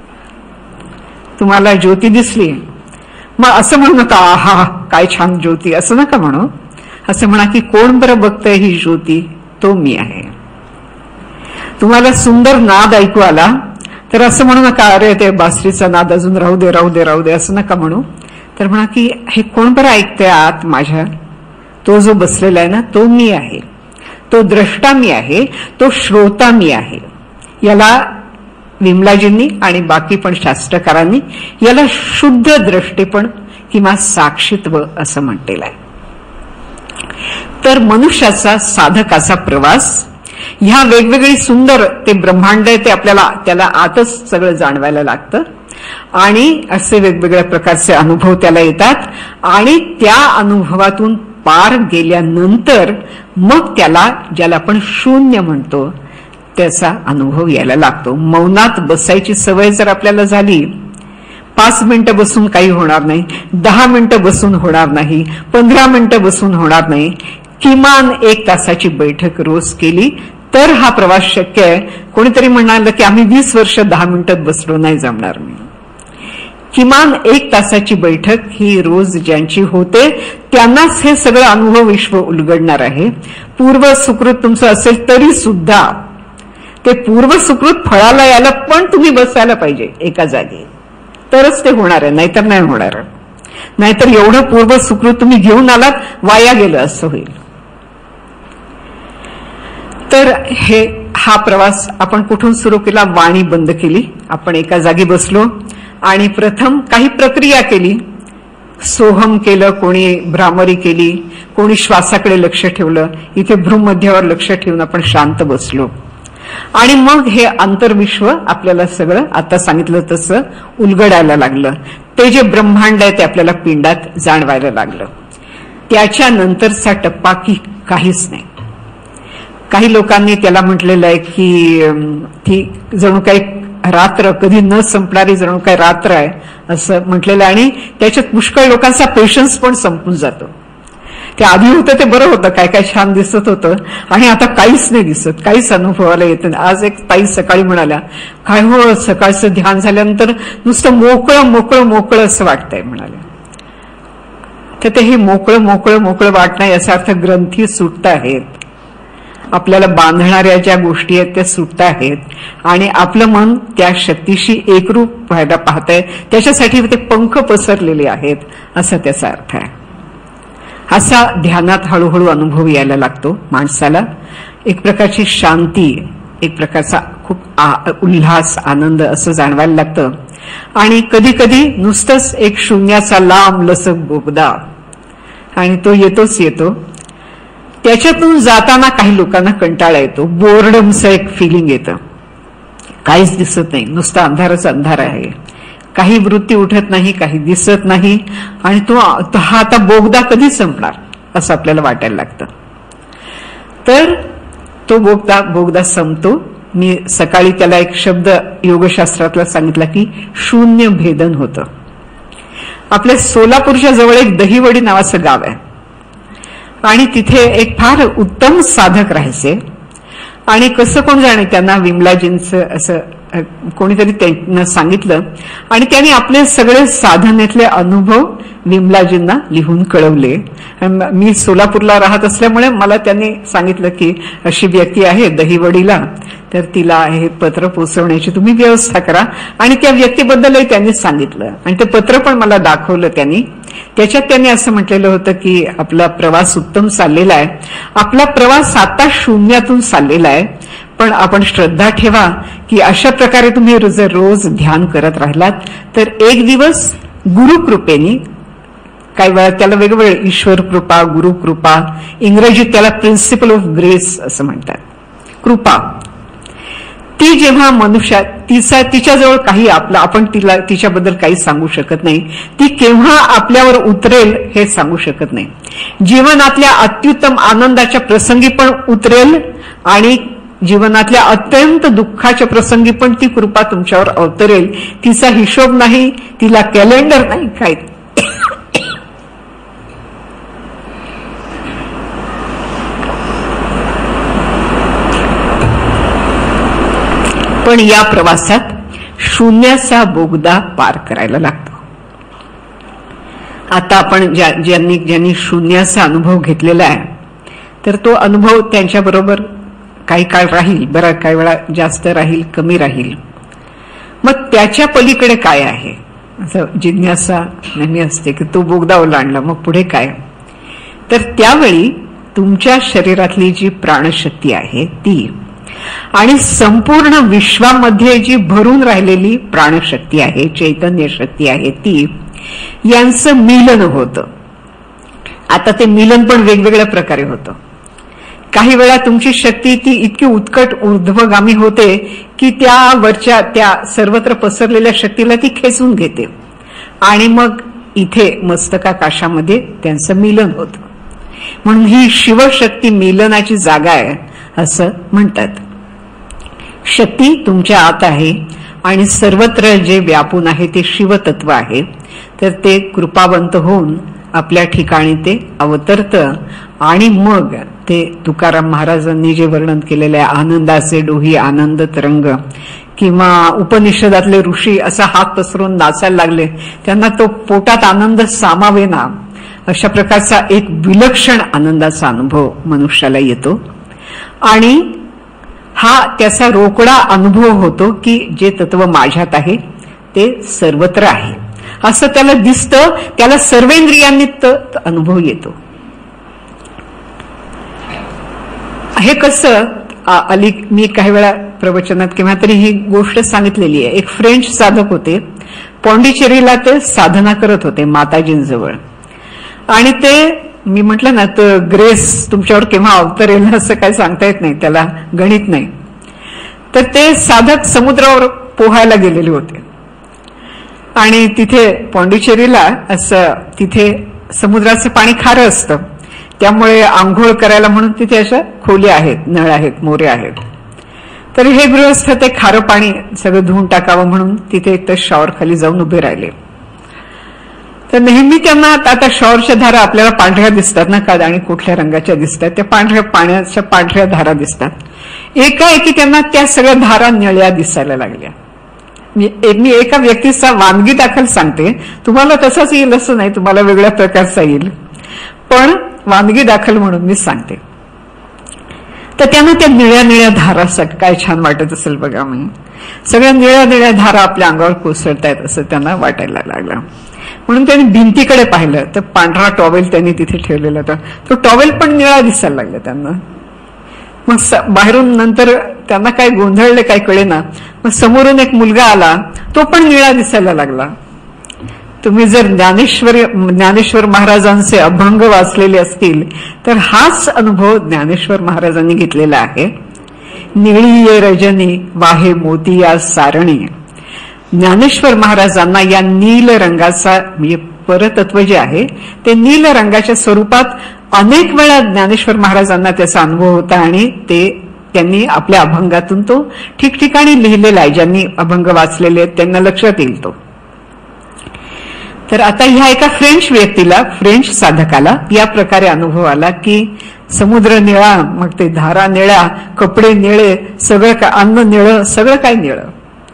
तुम्हाला ज्योती दिसली, मग असं म्हणू नका आहा काय छान ज्योती, असं नका म्हणू. असं म्हणा की कोण बरं बघतंय ही ज्योती, तो मी आहे. तुम्हाला सुंदर नाद ऐकू आला तर असं म्हणू नका अरे ते बासरीचा नाद अजून राहू दे राहू दे राहू दे, असं नका म्हणू. तर म्हणा की हे कोण बरं ऐकतंय आत माझ्या, तो जो बसलेला आहे ना तो मी आहे, तो द्रष्टा मी आहे, तो श्रोता मी आहे. याला विमलाजींनी आणि बाकी पण शास्त्रकारांनी याला शुद्ध दृष्टीपण किंवा साक्षीत्व असं म्हटलेलं आहे. तर मनुष्याचा साधकाचा प्रवास ह्या वेगवेगळी सुंदर ते ब्रह्मांड आहे ते आपल्याला त्याला आतच सगळं जाणवायला लागतं. आणि असे वेगवेगळ्या प्रकारचे अनुभव त्याला येतात. आणि त्या अनुभवातून पार गेल्यानंतर मग त्याला ज्याला आपण शून्य म्हणतो त्याचा अनुभव यायला लागतो. मौनात बसायची सवय जर आपल्याला झाली, पाच मिनिटं बसून काही होणार नाही, दहा मिनिटं बसून होणार नाही, पंधरा मिनिटं बसून होणार नाही, किमान एक तासाची बैठक रोज केली तर हा प्रवास शक्य आहे. कोणीतरी म्हणाल की आम्ही वीस वर्ष दहा मिनिटात बसलो, नाही जमणार. मी किमान एक तासाची बैठक ही रोज ज्यांची होते त्यांनाच हे सगळं अनुभव विश्व उलगडणार आहे. पूर्व सुकृत तुमचं असेल तरी सुद्धा ते पूर्व सुकृत फळाला यायला पण तुम्ही बसायला पाहिजे एका जागी, तरच ते होणार आहे, नाहीतर नाही होणार. नाहीतर एवढं पूर्व सुकृत तुम्ही घेऊन आलात वाया गेलं असं होईल. तर हे हा प्रवास आपण कुठून सुरू केला, वाणी बंद केली, आपण एका जागी बसलो आणि प्रथम काही प्रक्रिया केली. सोहम केलं, कोणी भ्रामरी केली, कोणी श्वासाकडे लक्ष ठेवलं. इथे भ्रूमध्यावर लक्ष ठेवून आपण शांत बसलो. आणि मग हे आंतरविश्व आपल्याला सगळं आता सांगितलं तसं उलगडायला लागलं. ते जे ब्रह्मांड आहे ते आपल्याला पिंडात जाणवायला लागलं. त्याच्यानंतरचा टप्पा की काहीच नाही. काही लोकांनी त्याला म्हटलेलं आहे की ती जणू काही रात्र कधी न संपणारी जणू काही रात्र आहे असं म्हटलेलं आहे, आणि त्याच्यात पुष्कळ लोकांचा पेशन्स पण संपून जातो. ते आधी होतं ते बरं होतं, काय काय छान दिसत होतं, आणि आता काहीच नाही दिसत, काहीच अनुभवायला येत नाही. आज एक ताई सकाळी म्हणाल्या, काय हो सकाळचं ध्यान झाल्यानंतर नुसतं मोकळं मोकळं मोकळं असं वाटतंय म्हणाल्या. तर ते हे मोकळं मोकळं मोकळं वाटणं याचा अर्थ ग्रंथी सुटत आहेत, आपल्याला बांधणाऱ्या ज्या गोष्टी आहेत त्या सुटत आहेत, आणि आपलं मन त्या शक्तीशी एकरूप व्हायला पाहतंय, त्याच्यासाठी ते पंख पसरलेले आहेत असा त्याचा अर्थ आहे. असा ध्यानात हळूहळू अनुभव यायला लागतो माणसाला. एक प्रकारची शांती, एक प्रकारचा खूप उल्हास, आनंद असं जाणवायला लागतं. आणि कधी कधी नुसतंच एक शून्याचा लांब लसक बोगदा, आणि तो येतोच येतो. त्याच्यातून जाताना काही लोकांना कंटाळा येतो, बोर्डमचं एक फिलिंग येतं, काहीच दिसत नाही, नुसता अंधारच अंधार आहे, काही वृत्ती उठत नाही, काही दिसत नाही, आणि तो हा आता बोगदा कधी संपणार असं आपल्याला वाटायला लागतं. तर तो बोगदा बोगदा संपतो. मी सकाळी त्याला एक शब्द योगशास्त्रातला सांगितला की शून्य भेदन होतं. आपल्या सोलापूरच्या जवळ एक दहिवडी नावाचं गाव आहे, आणि तिथे एक फार उत्तम साधक राहायचे. आणि कसं कोण जाणे, त्यांना विमलाजींचं असं कोणीतरी त्यांना सांगितलं, आणि त्यांनी आपले सगळे साधनेतले अनुभव विमलाजींना लिहून कळवले. मी सोलापूरला राहत असल्यामुळे मला त्यांनी सांगितलं की अशी व्यक्ती आहे दहिवडीला, तर तिला हे पत्र पोचवण्याची तुम्ही व्यवस्था करा. आणि त्या व्यक्तीबद्दलही त्यांनी सांगितलं, आणि ते पत्र पण मला दाखवलं त्यांनी. त्याच्यात त्यांनी असं म्हटलेलं होतं की आपला प्रवास उत्तम चाललेला आहे, आपला प्रवास आता शून्यातून चाललेला आहे, पण आपण श्रद्धा ठेवा की अशा प्रकारे तुम्ही जर रोज ध्यान करत राहिलात तर एक दिवस गुरुकृपेने, काही वेळा त्याला वेगवेगळे ईश्वर कृपा, गुरुकृपा, इंग्रजीत त्याला प्रिन्सिपल ऑफ ग्रेस असं म्हणतात, कृपा, ती जेव्हा मनुष्यात तिचा तिच्याजवळ काही आपला आपण तिला तिच्याबद्दल काही सांगू शकत नाही, ती केव्हा आपल्यावर उतरेल हे सांगू शकत नाही. जीवनातल्या अत्युत्तम आनंदाच्या प्रसंगी पण उतरेल, आणि जीवनातल्या अत्यंत दुःखाच्या प्रसंगी पण ती कृपा तुमच्यावर अवतरेल. तिचा हिशोब नाही, तिला कॅलेंडर नाही, काय. पण या प्रवासात शून्याचा बोगदा पार करायला लागतो. आता आपण ज्यांनी ज्यांनी शून्याचा अनुभव घेतलेला आहे, तर तो अनुभव त्यांच्याबरोबर काही काळ राहील, बरं काही वेळा जास्त राहील, कमी राहील. मग त्याच्या पलीकडे काय आहे असं जिज्ञासा नेहमी असते की तो बोगदा ओलांडला मग पुढे काय. तर त्यावेळी तुमच्या शरीरातली जी प्राणशक्ती आहे ती, आणि संपूर्ण विश्वामध्ये जी भरून राहिलेली प्राणशक्ती आहे, चैतन्य शक्ती आहे ती, यांचं मिलन होतं. आता ते मिलन पण वेगवेगळ्या प्रकारे होतं. काही वेळा तुमची शक्ती ती इतकी उत्कट ऊर्ध्वगामी होते की त्या वरच्या त्या सर्वत्र पसरलेल्या शक्तीला ती खेचून घेते, आणि मग इथे मस्तकाकाशामध्ये त्यांचं मिलन होतं. म्हणून ही शिवशक्ती मिलनाची जागा आहे असं म्हणतात. शक्ती तुमच्या आत आहे, आणि सर्वत्र जे व्यापून आहे ते शिवतत्व आहे. तर ते कृपावंत होऊन आपल्या ठिकाणी ते अवतरतं, आणि मग ते तुकाराम महाराजांनी जे वर्णन केलेले आनंदाचे डोही आनंद तरंग, किंवा उपनिषदातले ऋषी असा हात पसरून नाचायला लागले, त्यांना तो पोटात आनंद सामावेना, अशा प्रकारचा एक विलक्षण आनंदाचा अनुभव मनुष्याला येतो. आणि हा त्याचा रोकडा अनुभव होतो की जे तत्व माझ्यात आहे ते सर्वत्र आहे असं त्याला दिसतं. त्याला सर्वेंद्रियांनी अनुभव येतो. हे कसं अली मी काही वेळा प्रवचनात किंवा तरी ही गोष्ट सांगितलेली आहे. एक फ्रेंच साधक होते, पॉंडिचेरीला ते साधना करत होते माताजींजवळ, आणि ते मी म्हटलं ना तर ग्रेस तुमच्यावर केव्हा अवतरेल असं काही सांगता येत नाही, त्याला गणित नाही. तर ते साधक समुद्रावर पोहायला गेलेले होते, आणि तिथे पॉंडिचेरीला असं तिथे समुद्राचं पाणी खारं असतं. त्यामुळे आंघोळ करायला म्हणून तिथे अशा खोल्या आहेत, नळ आहेत, मोरे आहेत. तर हे गृहस्थ ते खारं पाणी सगळं धुवून टाकावं म्हणून तिथे एक तर शॉवर खाली जाऊन उभे राहिले. तर नेहमी त्यांना आता शॉवरच्या धारा आपल्याला पांढऱ्या दिसतात ना, का आणि कुठल्या रंगाच्या दिसतात, त्या पांढऱ्या पाण्याच्या पांढऱ्या धारा दिसतात. एकाएकी त्यांना त्या सगळ्या धारा निळ्या दिसायला लागल्या. मी एका व्यक्तीचा वानगी दाखल सांगते, तुम्हाला तसाच येईल असं नाही, तुम्हाला वेगळ्या प्रकारचा येईल, पण वानगी दाखल म्हणून मी सांगते. तर त्यांना त्या निळ्या निळ्या धारा काय छान वाटत असेल बघा. मी सगळ्या निळ्या निळ्या धारा आपल्या अंगावर कोसळतायत असं त्यांना वाटायला लागलं. म्हणून त्यांनी भिंतीकडे पाहिलं तर पांढरा टॉवेल त्यांनी तिथे ठेवलेला होता. तो टॉवेल पण निळा दिसायला लागला त्यांना. मग बाहेरून नंतर त्यांना काय गोंधळले काय कळेना. मग समोरून एक मुलगा आला, तो पण निळा दिसायला लागला. तुम्ही जर ज्ञानेश्वर ज्ञानेश्वर महाराजांचे अभंग वाचलेले असतील तर हाच अनुभव ज्ञानेश्वर महाराजांनी घेतलेला आहे. निळी ये रजनी वाहे मोतिया सारणी. ज्ञानेश्वर महाराजांना या नील रंगाचा म्हणजे परतत्व जे आहे ते नील रंगाच्या स्वरूपात अनेक वेळा ज्ञानेश्वर महाराजांना त्याचा अनुभव होता आणि ते त्यांनी आपल्या अभंगातून तो ठिकठिकाणी लिहिलेला आहे. ज्यांनी अभंग वाचलेले आहेत त्यांना लक्षात येईल तो. तर आता ह्या एका फ्रेंच व्यक्तीला, फ्रेंच साधकाला या प्रकारे अनुभव आला की समुद्र निळा, मग ते धारा निळ्या, कपडे निळे, सगळं काय, अन्न निळं, सगळं काय निळं.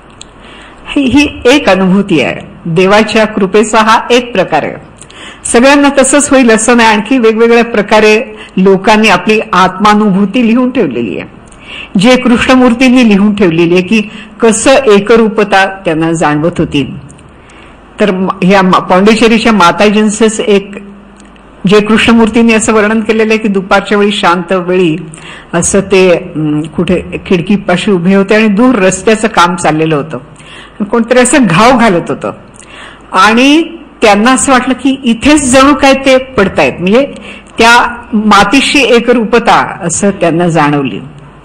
ही एक अनुभूती आहे. देवाच्या कृपेचा हा एक प्रकार आहे. सगळ्यांना तसंच होईल असं नाही. आणखी वेगवेगळ्या प्रकारे लोकांनी आपली आत्मानुभूती लिहून ठेवलेली आहे, जे कृष्णमूर्तींनी लिहून ठेवलेली आहे की कसं एकरूपता त्यांना जाणवत होती. तर ह्या पांडिचेरीच्या माताजींचंच एक जे कृष्णमूर्तींनी असं वर्णन केलेलं आहे की दुपारच्या वेळी शांत वेळी असं ते कुठे खिडकीपाशी उभे होते आणि दूर रस्त्याचं काम चाललेलं होतं. कोणतरी असं घाव घालत होतं आणि त्यांना असं वाटलं की इथेच जणू काय ते पडतायत, म्हणजे त्या मातीशी एकरूपता असं त्यांना जाणवली.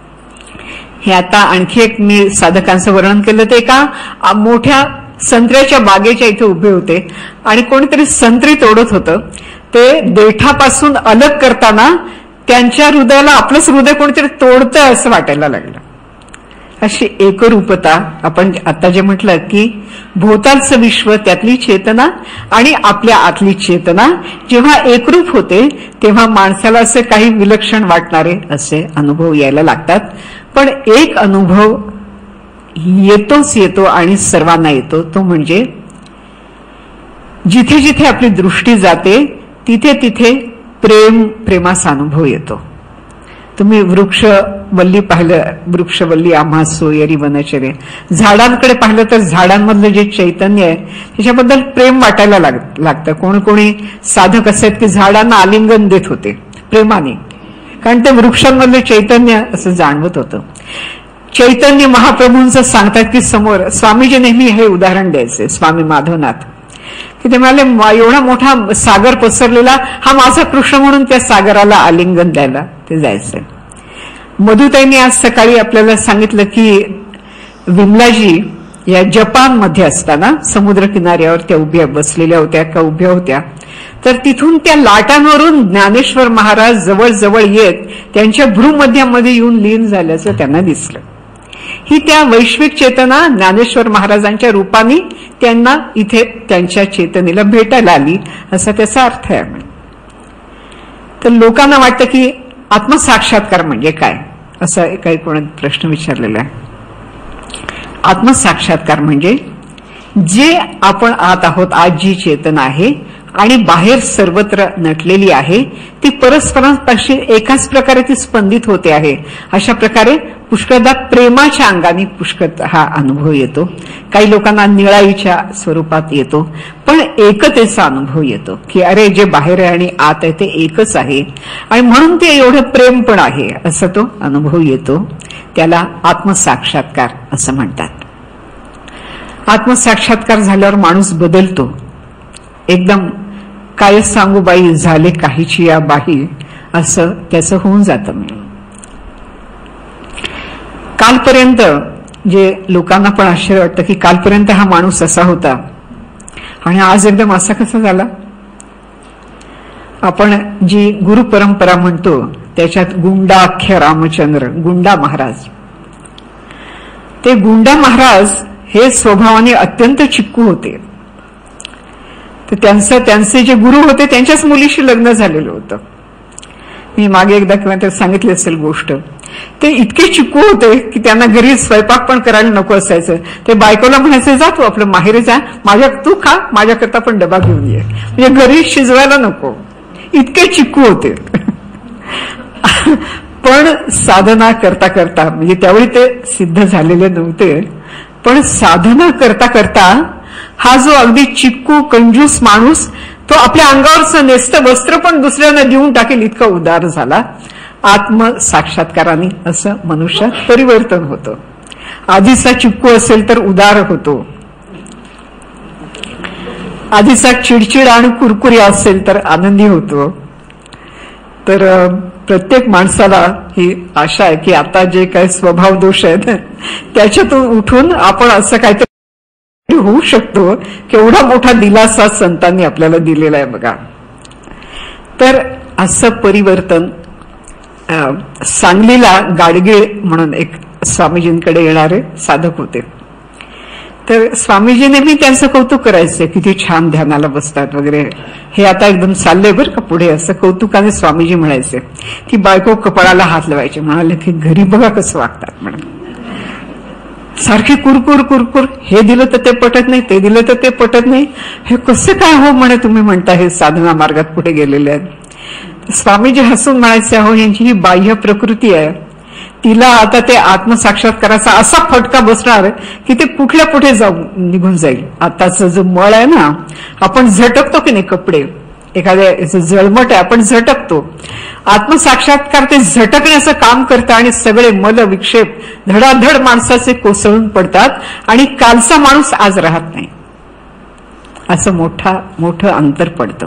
हे आता आणखी एक मी साधकांचं वर्णन केलं. ते एका मोठ्या संत्र्याच्या बागेच्या इथे उभे होते आणि कोणीतरी संत्री तोडत होतं. ते देठापासून अलग करताना त्यांच्या हृदयाला आपलंच हृदय कोणीतरी तोडतं असं वाटायला लागलं. अशी एकरूपता, आपण आता जे म्हटलं की भोवतालचं विश्व, त्यातली चेतना आणि आपल्या आतली चेतना जेव्हा एकरूप होते तेव्हा माणसाला असे काही विलक्षण वाटणारे असे अनुभव यायला लागतात. पण एक अनुभव येतोच येतो आणि सर्वांना येतो, तो म्हणजे जिथे जिथे आपली दृष्टी जाते तिथे तिथे प्रेम प्रेमाचा अनुभव येतो. तुम्ही वृक्षवल्ली पाहिलं, वृक्षवल्ली आम्हा सोयरी वनचरे, झाडांकडे पाहिलं तर झाडांमधलं जे चैतन्य आहे त्याच्याबद्दल प्रेम वाटायला लागतं. कोणी कोणी साधक असे आहेत की झाडांना आलिंगन देत होते प्रेमाने, कारण ते वृक्षांमधलं चैतन्य असं जाणवत होतं. चैतन्य महाप्रभूंचं सांगतात की समोर स्वामीजी नेहमी हे उदाहरण द्यायचे, स्वामी माधवनाथ, की ते म्हणाले एवढा मोठा सागर पसरलेला हा माझा कृष्ण म्हणून त्या सागराला आलिंगन द्यायला ते जायचं. मधुताईंनी आज सकाळी आपल्याला सांगितलं की विमलाजी या जपानमध्ये असताना समुद्र किनाऱ्यावर त्या उभ्या बसलेल्या होत्या का उभ्या होत्या, तर तिथून त्या लाटांवरून ज्ञानेश्वर महाराज जवळ जवळ येत त्यांच्या भ्रूमध्यामध्ये येऊन लीन झाल्याचं त्यांना दिसलं. ही त्या वैश्विक चेतना ज्ञानेश्वर महाराजांच्या रूपाने त्यांना इथे त्यांच्या चेतनेला भेटायला आली असा त्याचा अर्थ आहे. तर लोकांना वाटतं की आत्मसाक्षात्कार म्हणजे काय, असं काही कोणी प्रश्न विचारलेला आहे. आत्मसाक्षात्कार म्हणजे जे आपण आत आहोत, आज जी चेतना आहे आणि बाहेर सर्वत्र नटलेली आहे ती परस्परांपाशी एकाच प्रकारे ती स्पंदित होते आहे. अशा प्रकारे पुष्कळदा प्रेमाच्या अंगाने पुष्कळ हा अनुभव येतो. काही लोकांना निळाईच्या स्वरूपात येतो, पण एकतेचा अनुभव येतो की अरे जे बाहेर आहे आणि आत आहे ते एकच आहे आणि म्हणून ते एवढं प्रेम पण आहे असं तो अनुभव येतो. त्याला आत्मसाक्षात्कार असं म्हणतात. आत्मसाक्षात्कार झाल्यावर माणूस बदलतो. एकदम काय सांगू बाई झाले काहीची या बाही असं त्याचं होऊन जातं. कालपर्यंत जे लोकांना पण आश्चर्य वाटतं की कालपर्यंत हा माणूस असा होता आणि आज एकदम असा कसा झाला. आपण जी गुरु परंपरा म्हणतो त्याच्यात गुंडाख्य रामचंद्र, गुंडा महाराज, ते गुंडा महाराज हे स्वभावाने अत्यंत चिक्कू होते. तर त्यांचं त्यांचे जे गुरु होते त्यांच्याच मुलीशी लग्न झालेलं होतं. मी मागे एकदा किंवा तर सांगितली असेल गोष्ट. ते इतके चिक्कू होते की त्यांना घरी स्वयंपाक पण करायला नको असायचं. ते बायकोला म्हणायचं, जा तू आपलं माहेरी जा, माझ्या तू खा, माझ्याकरता पण डबा घेऊन ये, म्हणजे घरी शिजवायला नको. इतके चिक्कू होते. पण साधना करता करता, म्हणजे त्यावेळी ते सिद्ध झालेले नव्हते, पण साधना करता करता हा जो अगदी चिक्कू कंजूस माणूस तो आपल्या अंगावरचं नेसतं वस्त्र पण दुसऱ्यांना देऊन टाकेल इतका उदार झाला. आत्मसाक्षात्काराने असं मनुष्यात परिवर्तन होतं. आधीचा चिक्कू असेल तर उदार होतो, आधीचा चिडचिड आणि कुरकुरी असेल तर आनंदी होतो. तर प्रत्येक माणसाला ही आशा आहे की आता जे काही स्वभाव दोष आहेत त्याच्यातून उठून आपण असं काहीतरी होऊ शकतो. केवढा मोठा दिलासा संतांनी आपल्याला दिलेला आहे बघा. तर असं परिवर्तन सांगलीला गाडगीळ म्हणून एक स्वामीजींकडे येणारे साधक होते. तर स्वामीजी नेहमी त्यांचं कौतुक करायचे, किती छान ध्यानाला बसतात वगैरे. हे आता एकदम चाललंय बरं का पुढे, असं कौतुकाने स्वामीजी म्हणायचे. की बायको कपाळाला हात लावायचे, म्हणाले की घरी बघा कसं वागतात म्हणून, सारखे कुरकुर कुरकुर, हे दिलं तर ते पटत नाही, ते दिलं तर ते पटत नाही, हे कसं काय हो म्हणे तुम्ही म्हणता हे साधना मार्गात पुढे गेलेले आहेत. स्वामीजी हसून म्हणायचे, अहो यांची ही बाह्य प्रकृती आहे, तिला आता ते आत्मसाक्षात्काराचा असा फटका बसणार की ते कुठल्या कुठे जाऊन निघून जाईल. आताचा जो मळ आहे ना, आपण झटकतो की नाही कपडे, एखाद्या जळमट आहे आपण झटकतो, आत्मसाक्षात्कार ते झटकण्याचं काम करतं आणि सगळे मल विक्षेप धडाधड माणसाचे कोसळून पडतात आणि कालचा माणूस आज राहत नाही, असं मोठा मोठं अंतर पडतं.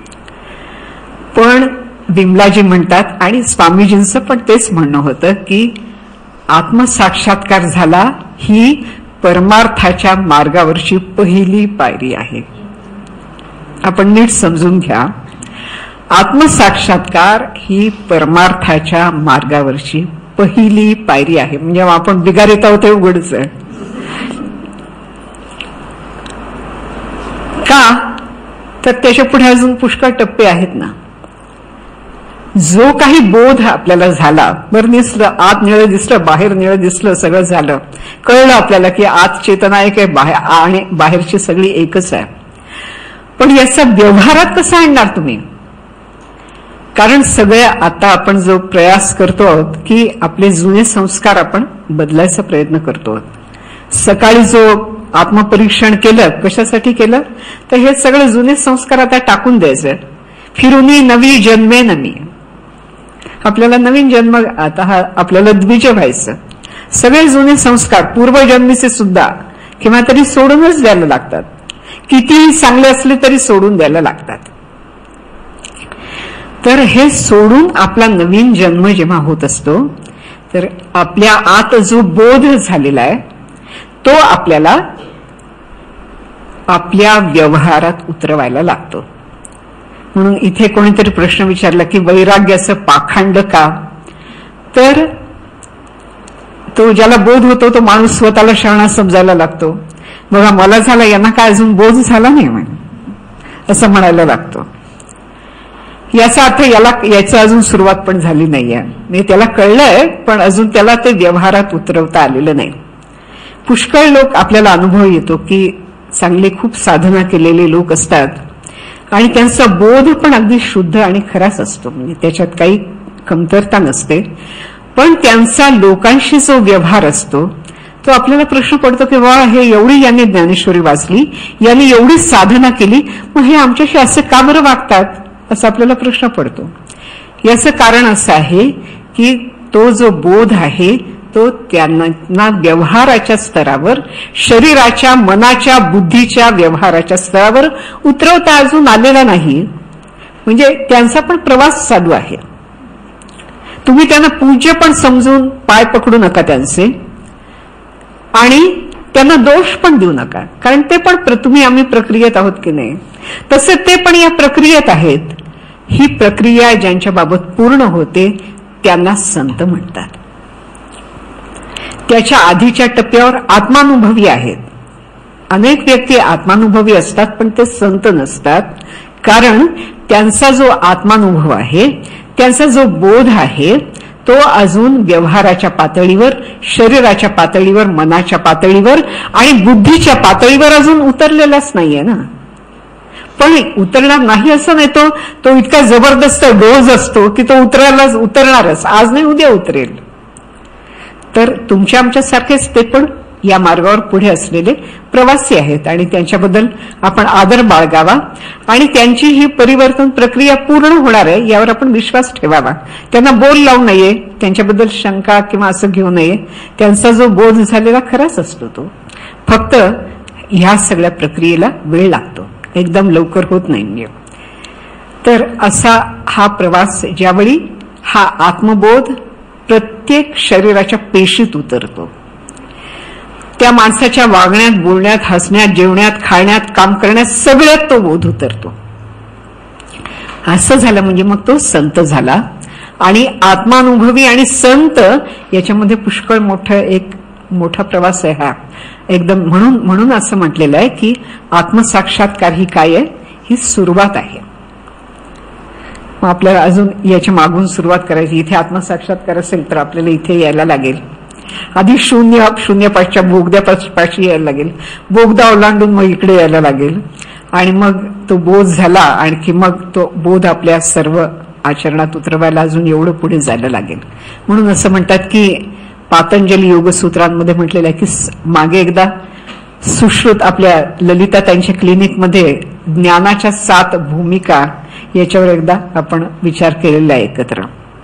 पण बिमलाजी म्हणतात आणि स्वामीजींचं पण तेच म्हणणं होतं की आत्मसाक्षात्कार झाला ही परमार्थाच्या मार्गावरची पहिली पायरी आहे. आपण नीट समजून घ्या, आत्मसाक्षात्कार ही परमार्थाच्या मार्गावरची पहिली पायरी आहे. म्हणजे आपण बिगारीत आहोत हे उघडच आहे. का तर त्याच्या पुढे अजून पुष्कळ टप्पे आहेत ना. जो काही बोध आपल्याला झाला, बरं दिसलं, आत निळं दिसलं, बाहेर निळं दिसलं, सगळं झालं, कळलं आपल्याला की आत चेतना एक आहे बाहेर आणि बाहेरची सगळी एकच आहे. पण याचा व्यवहारात कसा आणणार तुम्ही? कारण सगळे आता आपण जो प्रयास करतो आहोत की आपले जुने संस्कार आपण बदलायचा प्रयत्न करतो आहोत. सकाळी जो आत्मपरीक्षण केलं, कशासाठी केलं तर हे सगळे जुने संस्कार आता टाकून द्यायचे. फिरूनी नवी जन्मे नमी, आपल्याला नवीन जन्म, आता हा आपल्याला द्विज व्हायचं. सगळे जुने संस्कार पूर्वजन्मीचे सुद्धा किंवा तरी सोडूनच द्यायला लागतात. कितीही चांगले असले तरी सोडून द्यायला लागतात. तर हे सोडून आपला नवीन जन्म जेव्हा होत असतो तर आपल्या आत जो बोध झालेला आहे तो आपल्याला आपल्या व्यवहारात उतरवायला लागतो. म्हणून इथे कोणीतरी प्रश्न विचारला की वैराग्याचं पाखंड का? तर तो ज्याला बोध होतो तो माणूस स्वतःला शहाणा समजायला लागतो. बघा मला झाला, यांना काय अजून बोध झाला नाही म्हणे, असं म्हणायला लागतो. याचा अर्थ याला याचं अजून सुरुवात पण झाली नाहीये. म्हणजे त्याला कळलंय पण अजून त्याला ते व्यवहारात उतरवता आलेलं नाही. पुष्कळ लोक आपल्याला अनुभव येतो की चांगले खूप साधना केलेले लोक असतात आणि त्यांचा बोध पण अगदी शुद्ध आणि खराच असतो, म्हणजे त्याच्यात काही कमतरता नसते. पण त्यांचा लोकांशी जो व्यवहार असतो तो आपल्याला प्रश्न पडतो की वा हे एवढी यांनी ज्ञानेश्वरी वाचली, यांनी एवढी साधना केली, मग हे आमच्याशी असे का बरं वागतात, असा आपल्याला प्रश्न पडतो. याचं कारण असं आहे की तो जो बोध आहे तो त्यांना व्यवहाराच्या स्तरावर, शरीराच्या, मनाच्या, बुद्धीच्या व्यवहाराच्या स्तरावर उतरवता अजून आलेला नाही. म्हणजे त्यांचा पण प्रवास चालू आहे. तुम्ही त्यांना पूज्य पण समजून पाय पकडू नका त्यांचे आणि त्यांना दोष पण देऊ नका, कारण ते पण तुम्ही आम्ही प्रक्रियेत आहोत की नाही, तसे ते पण या प्रक्रियेत आहेत. ही प्रक्रिया ज्यांच्या बाबत पूर्ण होते त्यांना संत म्हणतात. त्याच्या आधीच्या टप्प्यावर आत्मानुभवी आहेत. अनेक व्यक्ती आत्मानुभवी असतात पण ते संत नसतात, कारण त्यांचा जो आत्मानुभव आहे, त्यांचा जो बोध आहे, तो अजून व्यवहाराच्या पातळीवर, शरीराच्या पातळीवर, मनाच्या पातळीवर आणि बुद्धीच्या पातळीवर अजून उतरलेलाच नाहीये ना. पण उतरणार नाही असं नाही, तो तो इतका जबरदस्त डोज असतो की तो उतरायलाच उतरणारच, आज नाही उद्या उतरेल. तर तुमच्या आमच्यासारखेच ते पण या मार्गावर पुढे असलेले प्रवासी आहेत आणि त्यांच्याबद्दल आपण आदर बाळगावा आणि त्यांची ही परिवर्तन प्रक्रिया पूर्ण होणार आहे यावर आपण विश्वास ठेवावा. त्यांना बोल लावू नये, त्यांच्याबद्दल शंका किंवा असं घेऊ नये. त्यांचा जो बोध झालेला खराच असतो, तो फक्त ह्या सगळ्या प्रक्रियेला वेळ लागतो, एकदम लवकर होत नाही. तर असा हा प्रवास, ज्यावेळी हा आत्मबोध प्रत्येक शरीराच्या पेशीत उतरतो, त्या माणसाच्या वागण्यात, बोलण्यात, हसण्यात, जेवण्यात, खाण्यात, काम करण्यात सगळ्यात तो बोध उतरतो. असं झालं म्हणजे मग तो संत झाला. आणि आत्मानुभवी आणि संत याच्यामध्ये पुष्कळ मोठं एक मोठा प्रवास आहे हा एकदम. म्हणून म्हणून असं म्हटलेलं आहे की आत्मसाक्षात्कार ही काय आहे, ही सुरुवात आहे. मग आपल्याला अजून याच्या मागून सुरुवात करायची. इथे आत्मसाक्षात्कार असेल तर आपल्याला इथे यायला लागेल. आधी शून्य शून्यपासच्या बोगद्यापाशी यायला लागेल, बोगदा ओलांडून मग इकडे यायला लागेल आणि मग तो बोध झाला. आणखी मग तो बोध आपल्या सर्व आचरणात उतरवायला अजून एवढं पुढे जायला लागेल. म्हणून असं म्हणतात की पातंजली योगसूत्रांमध्ये म्हटलेलं आहे की मागे एकदा सुश्रुत आपल्या ललिता त्यांच्या क्लिनिकमध्ये ज्ञानाच्या सात भूमिका याच्यावर एकदा आपण विचार केलेला आहे एकत्र.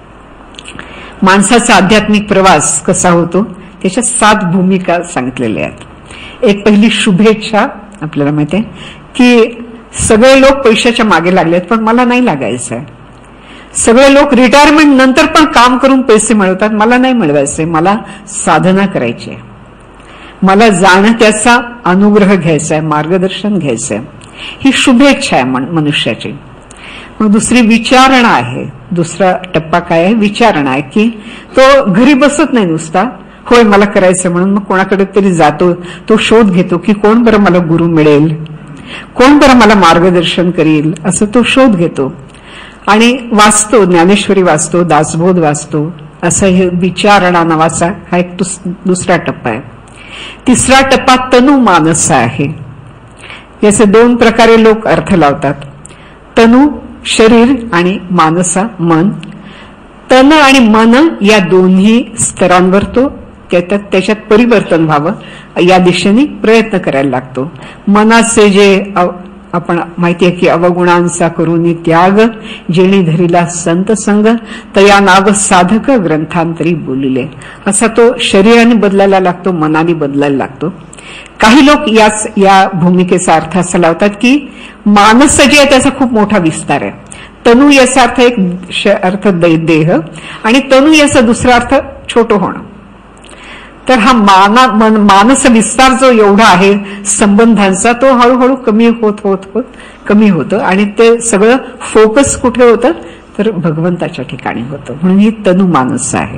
माणसाचा आध्यात्मिक प्रवास कसा होतो त्याच्या सात भूमिका सांगितलेल्या आहेत. एक पहिली शुभेच्छा. आपल्याला माहिती आहे की सगळे लोक पैशाच्या मागे लागलेत पण मला नाही लागायचं आहे. सगळे लोक रिटायरमेंट नंतर पण काम करून पैसे मिळवतात, मला नाही मिळवायचे. मला साधना करायची आहे, मला जाणं त्याचा अनुग्रह घ्यायचा आहे, मार्गदर्शन घ्यायचं आहे. ही शुभेच्छा आहे मनुष्याची. मग दुसरी विचारणा आहे. दुसरा टप्पा काय आहे, विचारणा आहे की तो घरी बसत नाही नुसता, होय मला करायचं म्हणून मग कोणाकडे तरी जातो, तो शोध घेतो की कोण बरं मला गुरु मिळेल, कोण बरं मला मार्गदर्शन करील, असं तो शोध घेतो आणि वाचतो, ज्ञानेश्वरी वाचतो, दासबोध वाचतो. असं हे विचारणा नावाचा हा एक दुसरा टप्पा आहे. तिसरा टप्पा तनु मानस आहे. याचे दोन प्रकारे लोक अर्थ लावतात. तनु शरीर आणि मानसा मन. तन आणि मन या दोन्ही स्तरांवर तो त्याच्यात त्याच्यात परिवर्तन व्हावं या दिशेने प्रयत्न करायला लागतो. मनाचे जे आपण माहिती आहे की अवगुणांचा करून त्याग, जेणी धरिला संत संग, तया नाव साधक ग्रंथांतरी बोलिले. असा तो शरीराने बदलायला लागतो, मनाने बदलायला लागतो. काही लोक याच या भूमिकेचा अर्थ असा लावतात की मानस जे आहे त्याचा खूप मोठा विस्तार आहे. तनु याचा अर्थ एक अर्थ देह आणि तनु याचा दुसरा अर्थ छोटं होणं. तर हा माना मानस विस्तार जो एवढा आहे संबंधांचा, तो हळूहळू कमी होत होत होत कमी होतं आणि ते सगळं फोकस कुठे होतं तर भगवंताच्या ठिकाणी होतं. म्हणून ही तनु मानस आहे.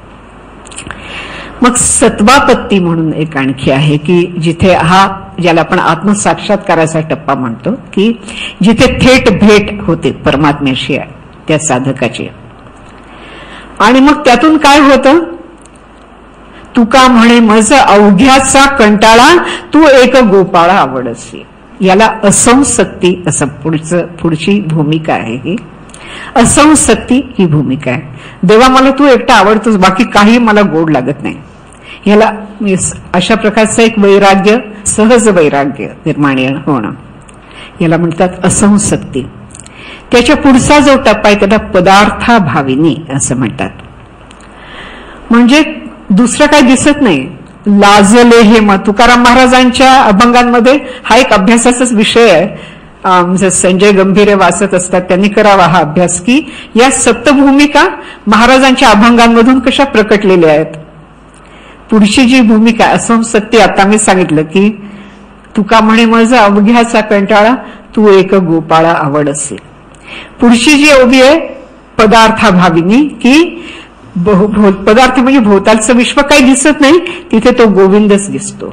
मग सत्वापत्ती म्हणून एक आणखी आहे की जिथे हा ज्याला आपण आत्मसाक्षात्काराचा टप्पा म्हणतो की जिथे थेट भेट होते परमात्म्याशी त्या साधकाची. आणि मग त्यातून काय होतं, तुका म्हणे मज अवघ्याचा कंटाळा, तू एक गोपाळा आवडसी. याला असंसक्ती असं पुढचं पुढची भूमिका आहे. ही असंसक्ती ही भूमिका आहे. देवा मला तू एकटा आवडतोस, बाकी काही मला गोड लागत नाही. याला अशा प्रकारचं एक वैराग्य, सहज वैराग्य निर्माण होणं, याला म्हणतात असंसक्ती. त्याच्या पुढचा जो टप्पा आहे त्याला पदार्थाभाविनी असं म्हणतात. म्हणजे दुसरं काही दिसत नाही. लाजले हे मग तुकाराम महाराजांच्या अभंगांमध्ये हा एक अभ्यासाचाच विषय आहे. संजय गंभीरे वाचत असतात, त्यांनी करावा हा अभ्यास की या सप्तभूमिका महाराजांच्या अभंगांमधून कशा प्रकटलेल्या आहेत. पुढची जी भूमिका असंसक्ती, आता मी सांगितलं की तुका म्हणे माझा अवघ्याचा कंटाळा, तू एक गोपाळा आवड असे. पुढची जी ओबी आहे पदार्थाभाविनी, की पदार्थ म्हणजे भोवतालचं विश्व काही दिसत नाही, तिथे तो गोविंदच दिसतो.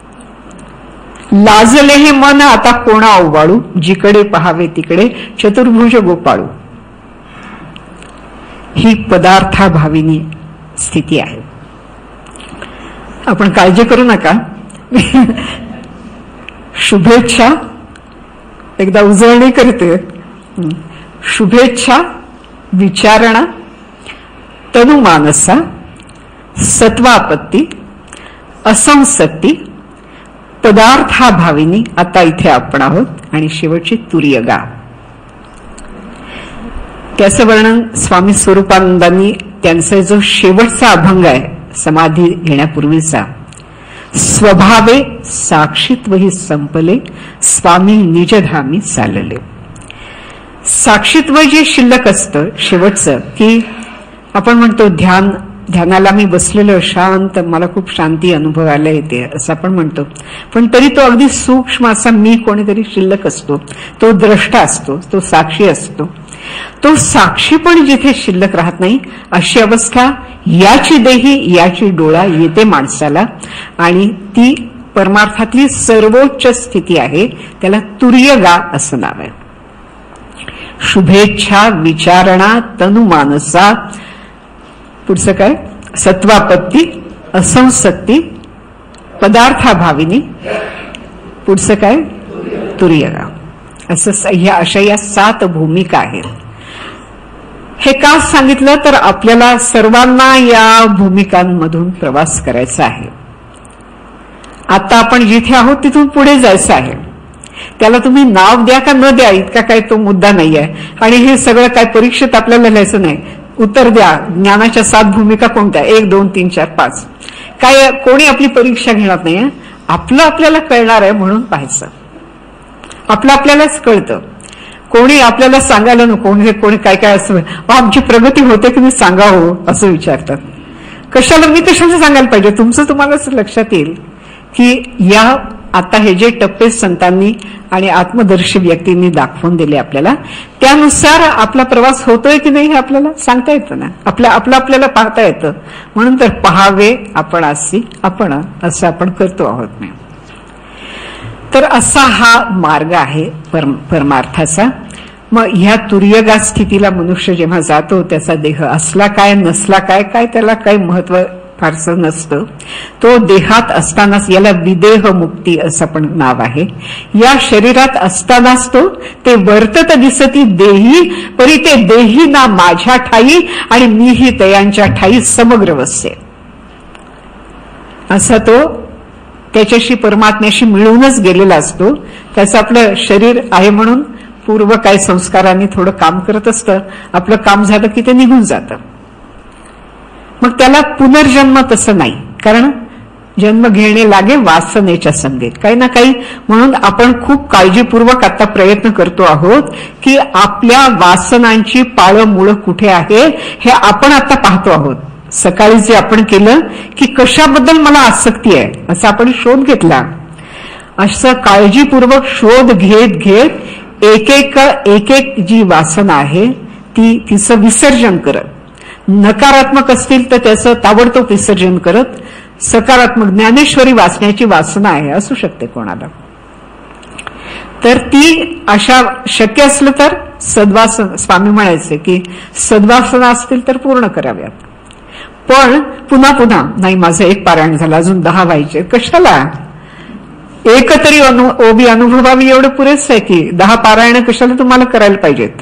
लाजले हे मन आता कोणा ओवाळू, जिकडे पहावे तिकडे चतुर्भुज गोपाळू. ही पदार्थाभाविनी स्थिती आहे. आपण काळजी करू नका. शुभेच्छा एकदा उजळणी करते. शुभेच्छा, विचारणा, तनुमानसा, सत्वापत्ती, असंसत्ती, पदार्थाभाविनी, आता इथे आपण आहोत, आणि शेवटची तुर्यगा. त्याचं वर्णन स्वामी स्वरूपानंदांनी त्यांचा जो शेवटचा अभंग आहे समाधी घेण्यापूर्वीचा, स्वभावे साक्षीत्व ही संपले, स्वामी निजधामी चालले. साक्षीत्व जे शिल्लक असतं शेवटचं, की आपण म्हणतो ध्यान ध्यानाला मी बसलेलो शांत, मला खूप शांती अनुभवायला येते असं आपण म्हणतो, पण तरी तो अगदी सूक्ष्म असा मी कोणीतरी शिल्लक असतो, तो द्रष्टा असतो, तो साक्षी असतो. तो साक्षी पण जिथे शिल्लक राहत नाही अशी अवस्था याची देही याची डोळा येते माणसाला, आणि ती परमार्थातली सर्वोच्च स्थिती आहे. त्याला तुर्यगा असं नाव आहे. शुभेच्छा, विचारणा, तनुमानसा, पुढचं काय, सत्वापत्ती, असंसत्ती, पदार्थाभाविनी, पुढचं काय, तुर्यगा. असं ह्या अशा या सात भूमिका आहेत. हे का सांगितलं तर आपल्याला सर्वांना या भूमिकांमधून प्रवास करायचा आहे. आता आपण जिथे आहोत तिथून पुढे जायचं आहे. त्याला तुम्ही नाव द्या का न द्या इतका काय तो मुद्दा नाहीये. आणि हे सगळं काय परीक्षेत आपल्याला लिहायचं नाही. उत्तर द्या, ज्ञानाच्या सात भूमिका कोणत्या, एक दोन तीन चार पाच, काय कोणी आपली परीक्षा घेणार नाहीये. आपलं आपल्याला कळणार आहे म्हणून पाहायचं. आपलं आपल्यालाच कळतं. कोणी आपल्याला सांगायला नको. कोणी काय काय असं आमची प्रगती होते की मी सांगावं असं विचारतात. कशाला, मी कशाला सांगायला पाहिजे, तुमचं तुम्हालाच लक्षात येईल की या आता हे जे टप्पे संतांनी आणि आत्मदर्शी व्यक्तींनी दाखवून दिले आपल्याला, त्यानुसार आपला प्रवास होतोय की नाही हे आपल्याला सांगता येतं ना. आपल्या आपलं आपल्याला पाहता येतं. म्हणून तर पहावे आपण असी आपण असं आपण करतो आहोत नाही. तर असा हा मार्ग आहे परमार्थाचा. मग ह्या तुर्यगा स्थितीला मनुष्य जेव्हा जातो, त्याचा देह असला काय नसला काय काय त्याला काही महत्व फारसं नसतं. तो देहात असतानाच, याला विदेह मुक्ती असं पण नाव आहे. या शरीरात असतानाच तो ते वर्तत दिसती देही, परी ते देही ना माझ्या ठाई, आणि मीही तयांच्या ठाई समग्र वसे. असा तो त्याच्याशी परमात्म्याशी मिळूनच गेलेला असतो. त्याचं आपलं शरीर आहे म्हणून पूर्व काय संस्कारांनी थोडं काम करत असतं. आपलं काम झालं की ते निघून जातं. मग त्याला पुनर्जन्म तसं नाही, कारण जन्म घेणे लागे वासनेच्या संगीत, काही ना काही. म्हणून आपण खूप काळजीपूर्वक आता प्रयत्न करतो आहोत की आपल्या वासनांची पाळं मुळं कुठे आहे हे आपण आता पाहतो आहोत. सकाळी जे आपण केलं की कशाबद्दल मला आसक्ती आहे असा आपण शोध घेतला. असं काळजीपूर्वक शोध घेत घेत एक एक एक एक जी वासना आहे ती तिचं विसर्जन करत, नकारात्मक असतील तर त्याचं ताबडतोब विसर्जन करत, सकारात्मक ज्ञानेश्वरी वाचण्याची वासना आहे असू शकते कोणाला, तर ती अशा शक्य असलं तर सद्वासन, स्वामी म्हणायचे की सद्वासना असतील तर पूर्ण कराव्यात. पण पुन्हा पुन्हा नाही, माझं एक पारायण झालं, अजून दहा व्हायचे, कशाला? एक तरी अनु ओबी अनुभवावी एवढं पुरेस आहे की दहा पारायण कशाला तुम्हाला करायला पाहिजेत.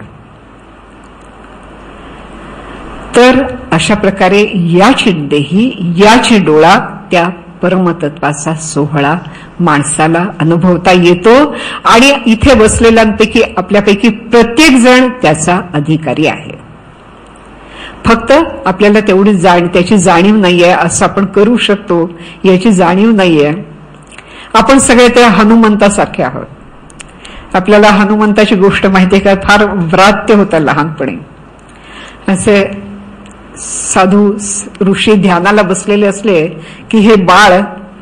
तर अशा प्रकारे याची देही याची डोळा त्या परमतत्वाचा सोहळा माणसाला अनुभवता येतो. आणि इथे बसलेल्यांपैकी आपल्यापैकी प्रत्येक जण त्याचा अधिकारी आहे. फक्त आपल्याला तेवढी जाण त्याची जाणीव नाहीये, असं आपण करू शकतो याची जाणीव नाहीये. आपण सगळे त्या हनुमंतासारखे आहोत. आपल्याला हनुमंताची गोष्ट माहितीये का? फार व्रात्य होता लहानपणी. असे साधू ऋषी ध्यानाला बसलेले असले की हे बाळ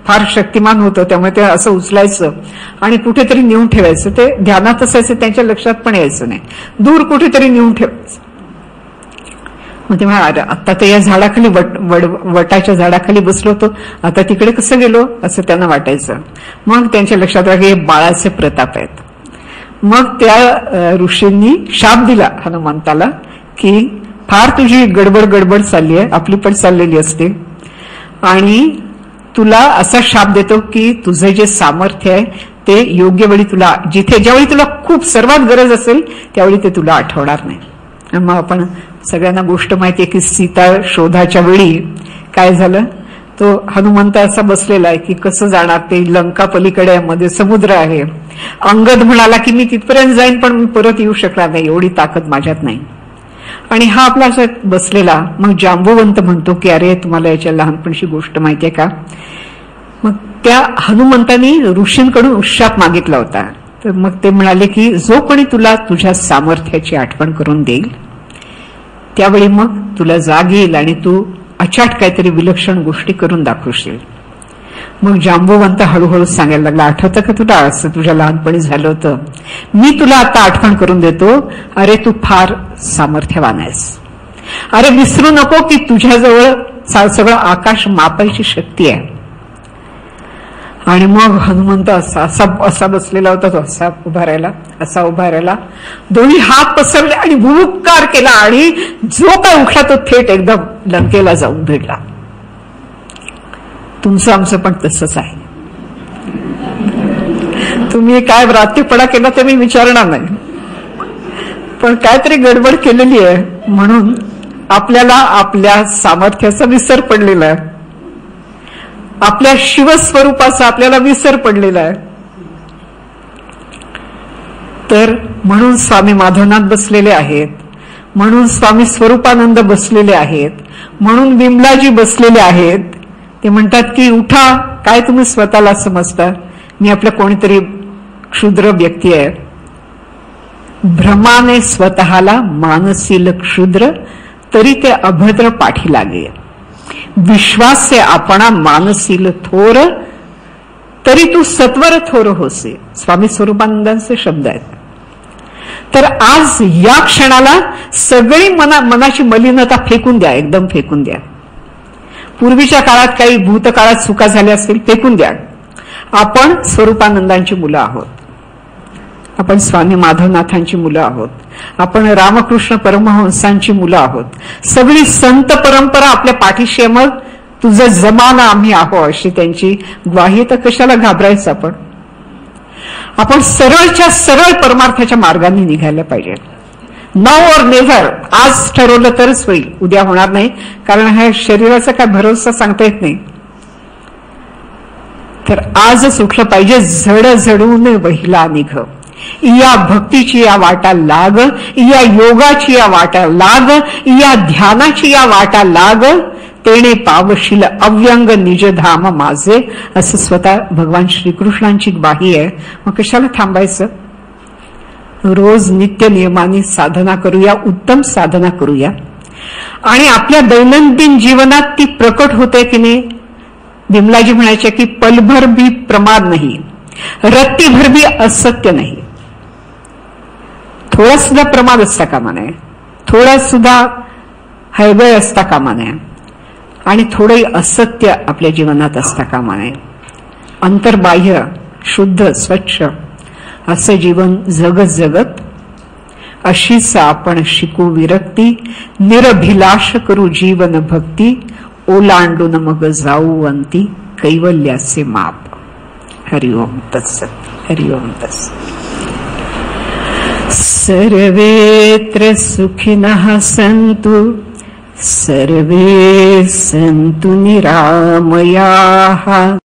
फार शक्तिमान होतं, त्यामुळे ते असं उचलायचं आणि कुठेतरी नेऊन ठेवायचं. ते ध्यानात असायचं, त्यांच्या लक्षात पण यायचं नाही, दूर कुठेतरी नेऊन ठेवायचं. मग तेव्हा आता तर या झाडाखाली वट वड वटाच्या झाडाखाली बसलो होतो, आता तिकडे कसं गेलो असं त्यांना वाटायचं. मग त्यांच्या लक्षात आलं की हे बाळाचे प्रताप आहेत. मग त्या ऋषींनी शाप दिला हनुमंताला की फार तुझी गडबड गडबड चालली आहे, आपली पण चाललेली असते, आणि तुला असा शाप देतो की तुझं जे सामर्थ्य आहे ते योग्य वेळी तुला, जिथे ज्यावेळी तुला खूप सर्वात गरज असेल त्यावेळी ते तुला आठवणार नाही. मग आपण सगळ्यांना गोष्ट माहितीये की सीता शोधाच्या वेळी काय झालं, तो हनुमंत असा बसलेला आहे की कसं जाणार, ते लंका पलीकडे मध्ये समुद्र आहे. अंगद म्हणाला की मी तिथपर्यंत जाईन पण मी परत येऊ शकणार नाही, एवढी ताकद माझ्यात नाही. आणि हा आपला असं बसलेला. मग जांबुवंत म्हणतो की अरे तुम्हाला याच्या लहानपणीची गोष्ट माहितीये का. मग त्या हनुमंतानी ऋषींकडून शाप मागितला होता. तर मग ते म्हणाले की जो कोणी तुला तुझ्या सामर्थ्याची आठवण करून देईल त्यावेळी मग तुला जाग येईल आणि तू अचाट काहीतरी विलक्षण गोष्टी करून दाखवशील. मग जांबुवंत हळूहळू सांगायला लागला, आठवतं का तुला असं तुझ्या लहानपणी झालं होतं, मी तुला आता आठवण करून देतो, अरे तू फार सामर्थ्यवान आहेस, अरे विसरू नको की तुझ्याजवळ सगळं आकाश मापायची शक्ती आहे. आणि मग हनुमंत असा असा असा बसलेला होता, तो असा उभा राहिला, असा उभा राहिला, दोन्ही हात पसरले आणि भूकार केला आणि जो काय उठला तो थेट एकदम लंकेला जाऊन भिडला. तुमचं आमचं पण तसंच आहे. तुम्ही काय भ्रात्यपणा केला ते मी विचारणार नाही, पण काहीतरी गडबड केलेली आहे म्हणून आपल्याला आपल्या सामर्थ्याचा विसर पडलेला आहे, आपल्या शिवस्वरूपाचा आपल्याला विसर पडलेला आहे. तर म्हणून स्वामी माधवनाथ बसलेले आहेत, म्हणून स्वामी स्वरूपानंद बसलेले आहेत, म्हणून विमलाजी बसलेले आहेत. ते म्हणतात की उठा, काय तुम्ही स्वतःला समजता, मी आपलं कोणीतरी क्षुद्र व्यक्ती आहे. भ्रमाने स्वतःला मानसील क्षुद्र तरी ते अभद्र पाठी लागे, विश्वास से आपणा मानसील थोर तरी तू सत्वर थोर होसे. स्वामी स्वरूपानंदांचे शब्द आहेत. तर आज या क्षणाला सगळी मना मनाची मलिनता फेकून द्या, एकदम फेकून द्या. पूर्वीच्या काळात काही भूतकाळात चुका झाल्या असतील फेकून द्या. आपण स्वरूपानंदांची मुलं आहोत, आपण स्वामी माधवनाथांची मुलं आहोत, आपण रामकृष्ण परमहंसांची मुलं आहोत. सगळी संत परंपरा आपल्या पाठीशी, मग तुझं जमाना आम्ही आहो अशी त्यांची ग्वाही. तर कशाला घाबरायचं आपण. आपण सरळच्या सरळ परमार्थाच्या मार्गाने निघायला पाहिजे. नाउ और नेव्हर. आज ठरवलं तरच होईल, उद्या होणार नाही, कारण ह्या शरीराचा काय भरोसा सांगता येत नाही. तर आजच उठलं पाहिजे. झड झडून वहिला निघ, या भक्तीची या वाटा लाग, या योगाची या वाटा लाग, या ध्यानाची या वाटा लाग, तेणे पावशील अव्यंग निजधाम माझे. असं स्वतः भगवान श्रीकृष्णांची ग्वाही आहे. मग कशाला थांबायचं. रोज नित्य नियमाने साधना करूया, उत्तम साधना करूया, आणि आपल्या दैनंदिन जीवनात ती प्रकट होते की नाही. विमलाजी म्हणायचे की पलभर भी प्रमाद नाही, रत्तीभर भी असत्य नाही. थोडा सुद्धा प्रमाद असता कामा नये, थोडा सुद्धा हयगय असता कामा नये, आणि थोडंही असत्य आपल्या जीवनात असता कामा नये. अंतर्बाह्य शुद्ध स्वच्छ असं जीवन जगत जगत अशीच आपण शिकू विरक्ती, निरभिलाष करू जीवन भक्ती, ओलांडून मग जाऊ अंती कैवल्याचे माप. हरिओम तत्सत. हरिओम तत्सत. सर्वेत्र सुखिनः सन्तु, सर्वे सन्तु निरामयाः.